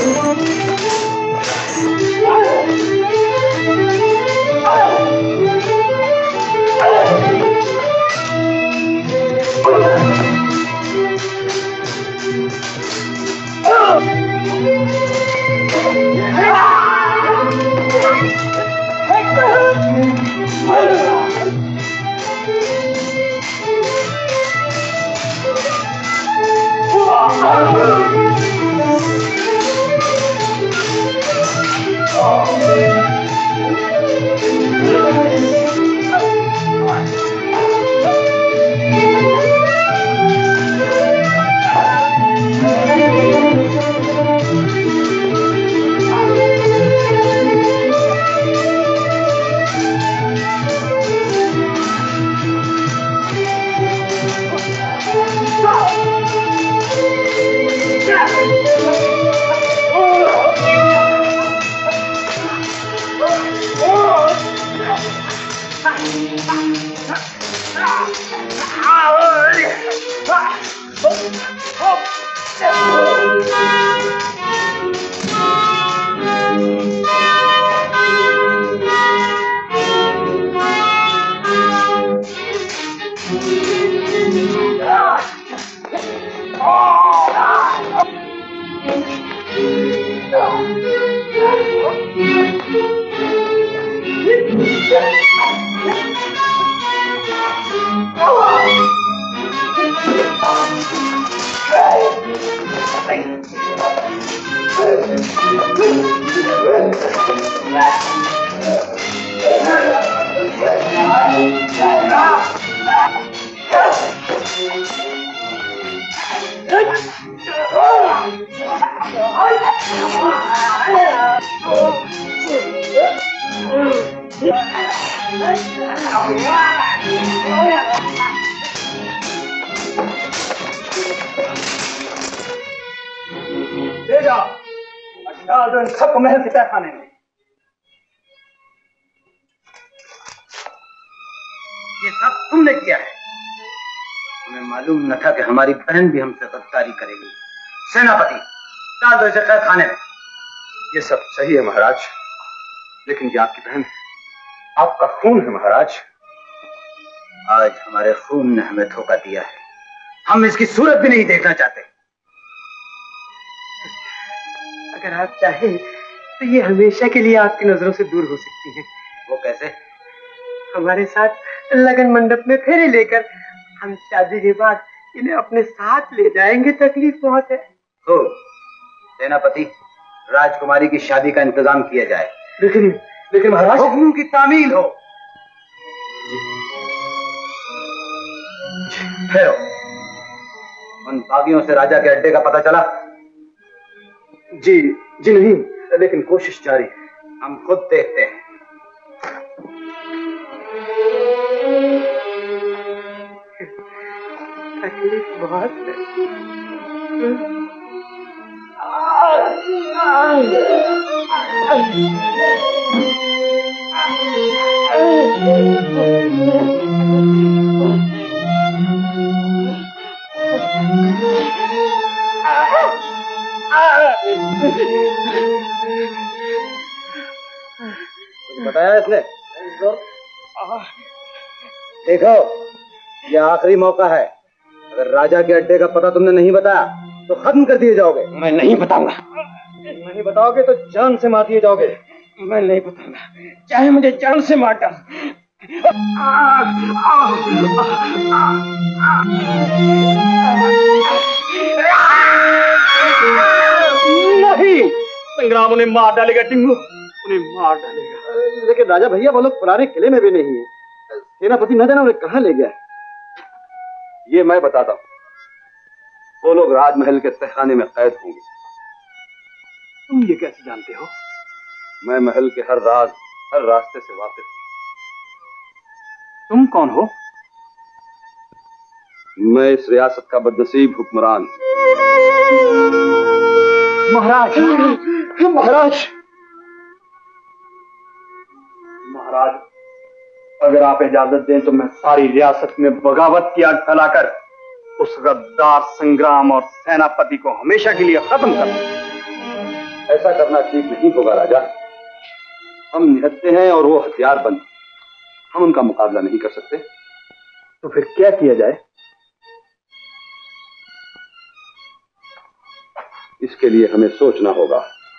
ले जाओ, डाल दो इन सबको महल के तहखाने में। ये सब तुमने किया है। तुम्हें मालूम न था कि हमारी बहन भी हमसे गद्दारी करेगी। सेनापति, डाल दो इसे तहखाने में। ये सब सही है महाराज, लेकिन ये आपकी बहन है, आपका खून है महाराज। आज हमारे खून ने हमें धोखा दिया है। हम इसकी सूरत भी नहीं देखना चाहते। अगर आप चाहें तो ये हमेशा के लिए आपकी नजरों से दूर हो सकती हैं। वो कैसे? हमारे साथ लगन मंडप में फेरे लेकर हम शादी के बाद इन्हें अपने साथ ले जाएंगे। तकलीफ बहुत है। हो सेनापति, राजकुमारी की शादी का इंतजाम किया जाए। लेकिन लेकिन महाराज, हुक्म की तामील हो। ठहरो, उन बागियों से राजा के अड्डे का पता चला? जी जी नहीं, लेकिन कोशिश जारी है। हम खुद देखते हैं। तकलीफ बहुत है। कुछ बताया इसने? देखो, ये आखिरी मौका है। अगर राजा के अड्डे का पता तुमने नहीं बताया तो खत्म कर दिए जाओगे। मैं नहीं बताऊंगा। नहीं बताओगे तो जान से मार दिए जाओगे। मैं नहीं बताऊंगा, चाहे मुझे जान से मार डाल। नहीं, संग्राम उन्हें मार डालेगा। टिंगू उन्हें मार डालेगा। लेकिन राजा भैया, वो लोग पुराने किले में भी नहीं है। सेनापति न जाने उन्हें कहाँ ले गया। ये मैं बताता हूँ। वो लोग राजमहल के तहखाने में कैद होंगे। तुम ये कैसे जानते हो? मैं महल के हर राज, हर रास्ते से वाकिफ हूँ। तुम कौन हो? मैं इस रियासत का बदनसीब हुक्मरान। महाराज, महाराज, महाराज, अगर आप इजाजत दें तो मैं सारी रियासत में बगावत की आग फैलाकर उस गद्दार संग्राम और सेनापति को हमेशा के लिए खत्म कर दूं। ऐसा करना ठीक नहीं होगा राजा। हम निहत्ते हैं और वो हथियार बंद, हम उनका मुकाबला नहीं कर सकते। तो फिर क्या किया जाए? इसके लिए हमें सोचना होगा।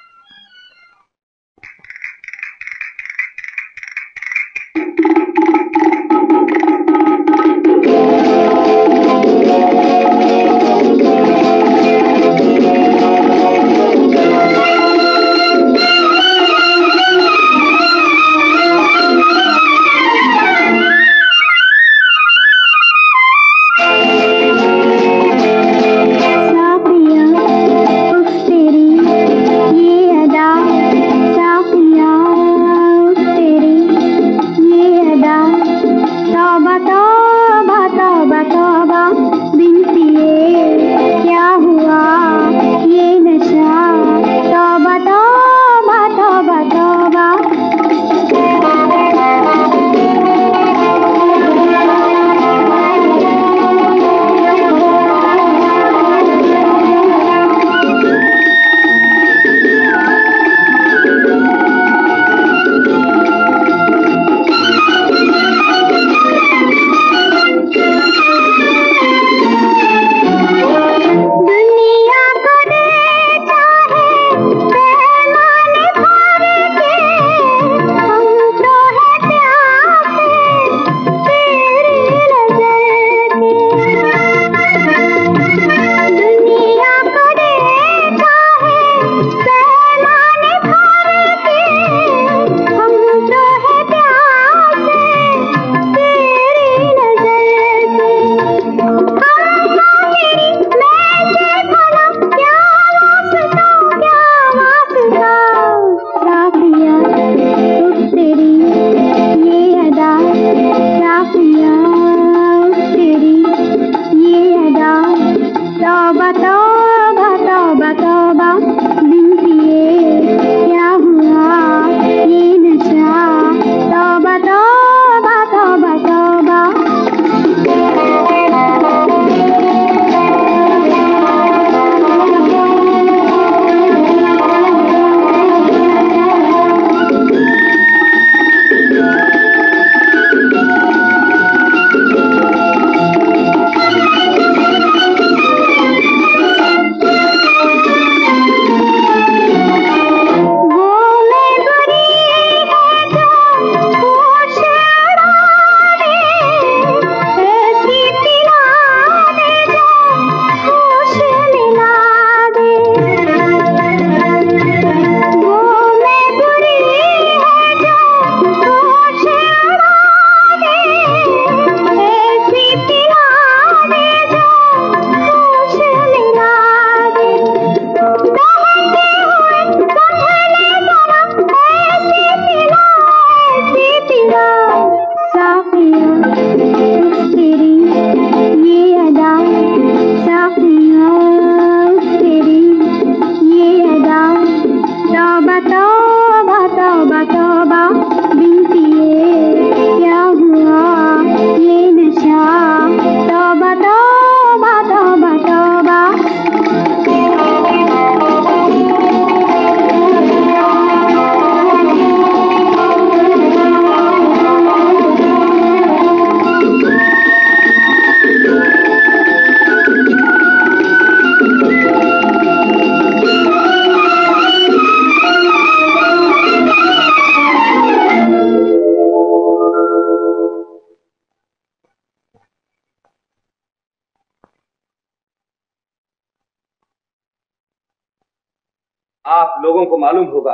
आप लोगों को मालूम होगा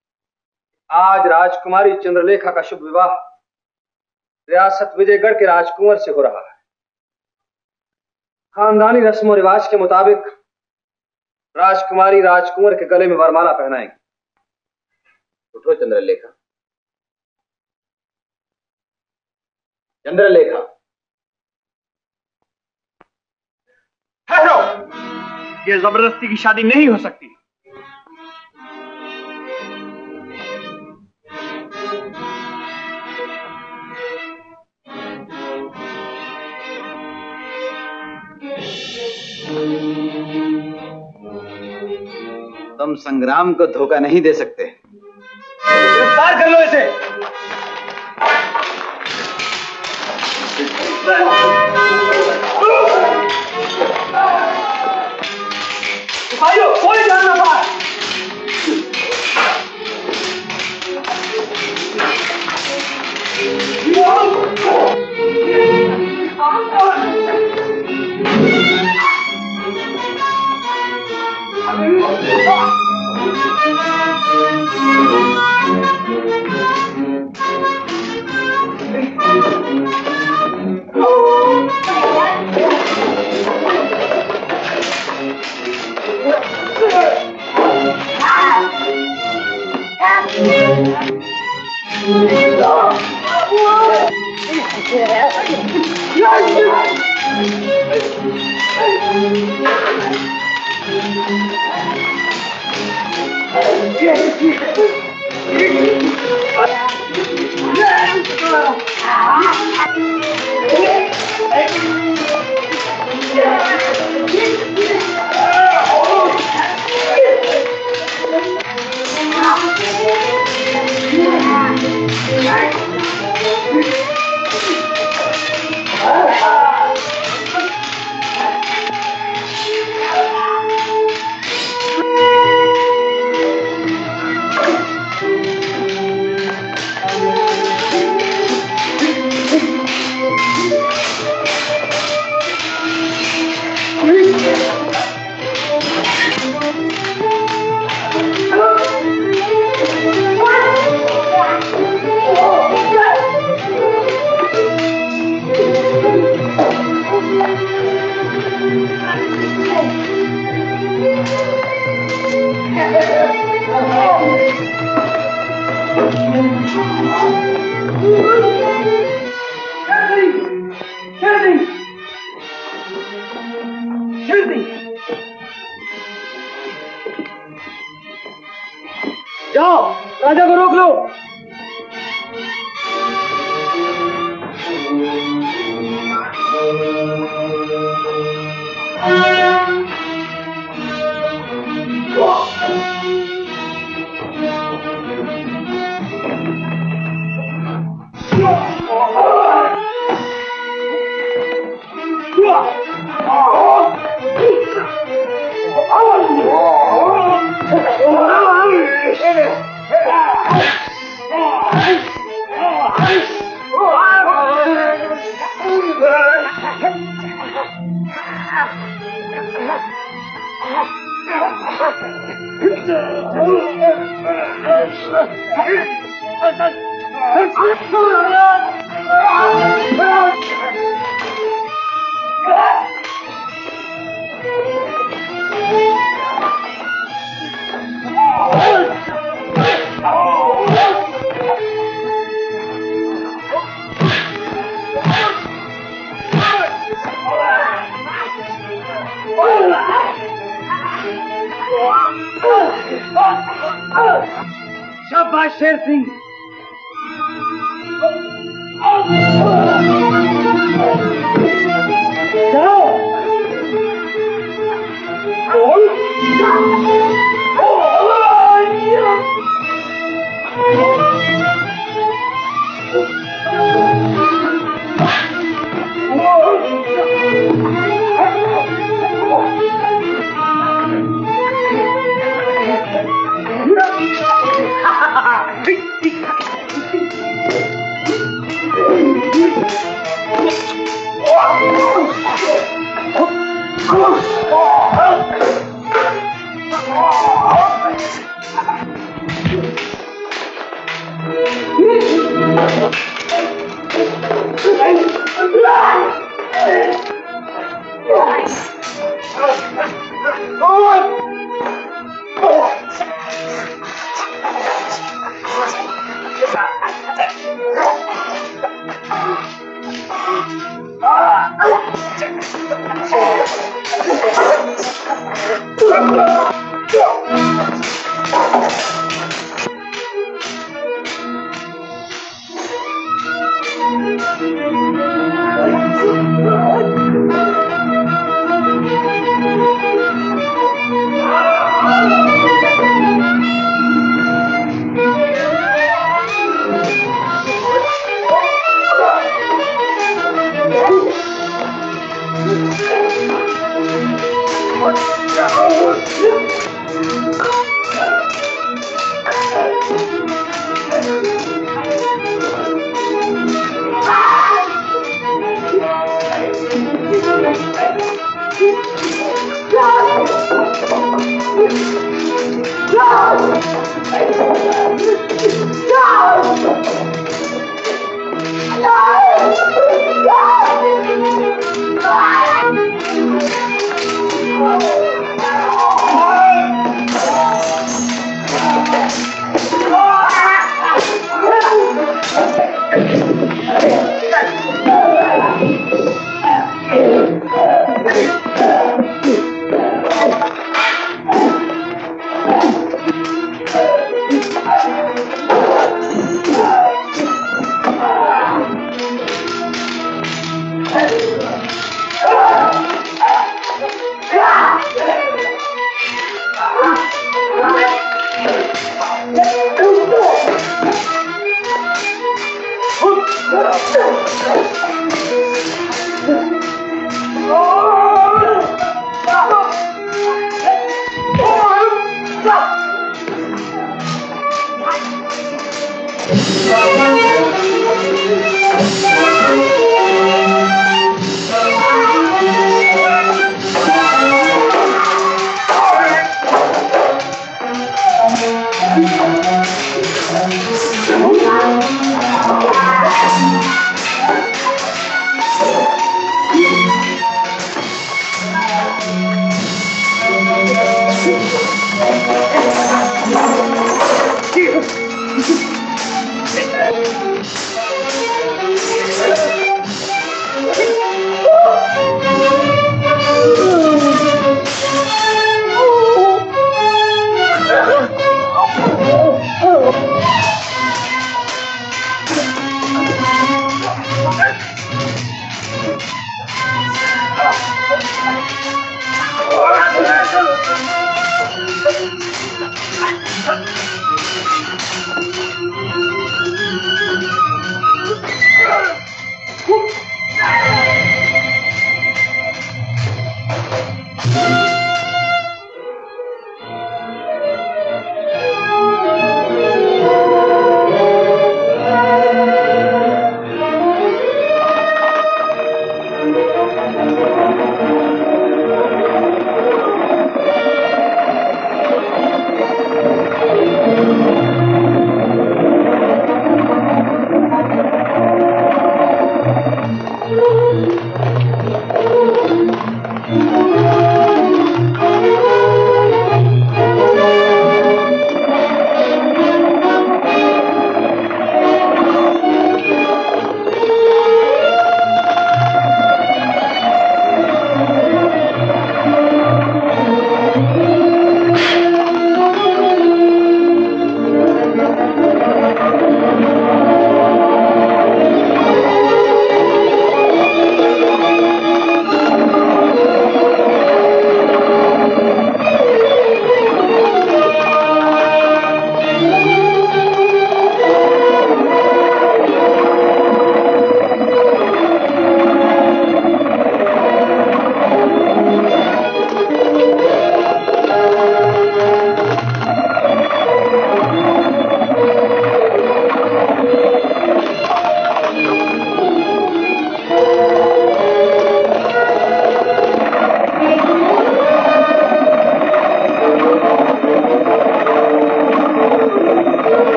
आज राजकुमारी चंद्रलेखा का शुभ विवाह रियासत विजयगढ़ के राजकुंवर से हो रहा है। खानदानी रस्मों रिवाज के मुताबिक राजकुमारी राजकुंवर के गले में वरमाला पहनाएंगी। उठो चंद्रलेखा। चंद्रलेखा, ठहरो, ये जबरदस्ती की शादी नहीं हो सकती। तुम संग्राम को धोखा नहीं दे सकते। गिरफ्तार कर लो इसे। सिपाहियों, कोई जान ना पाए। जाओ, राजा को रोक लो। शाबाश शेर सिंह। जाओ।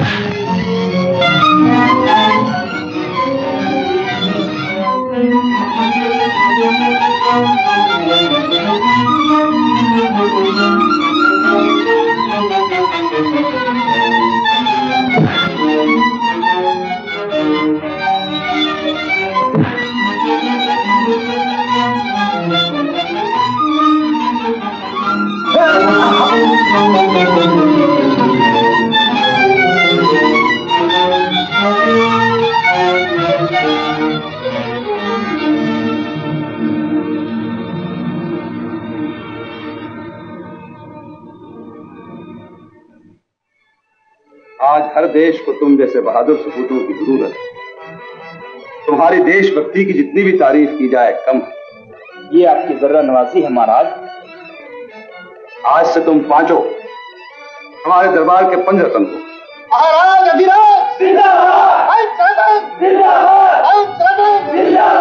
आज हर देश को तुम जैसे बहादुर सपूतों की जरूरत है। तुम्हारी देशभक्ति की जितनी भी तारीफ की जाए कम है। ये आपकी जर्रा नवाजी है महाराज। आज से तुम पांचों हमारे दरबार के पंच रत्न हो। महाराज अधिराज जिंदाबाद। पंच रत्न जिंदाबाद। पंच रत्न जिंदाबाद।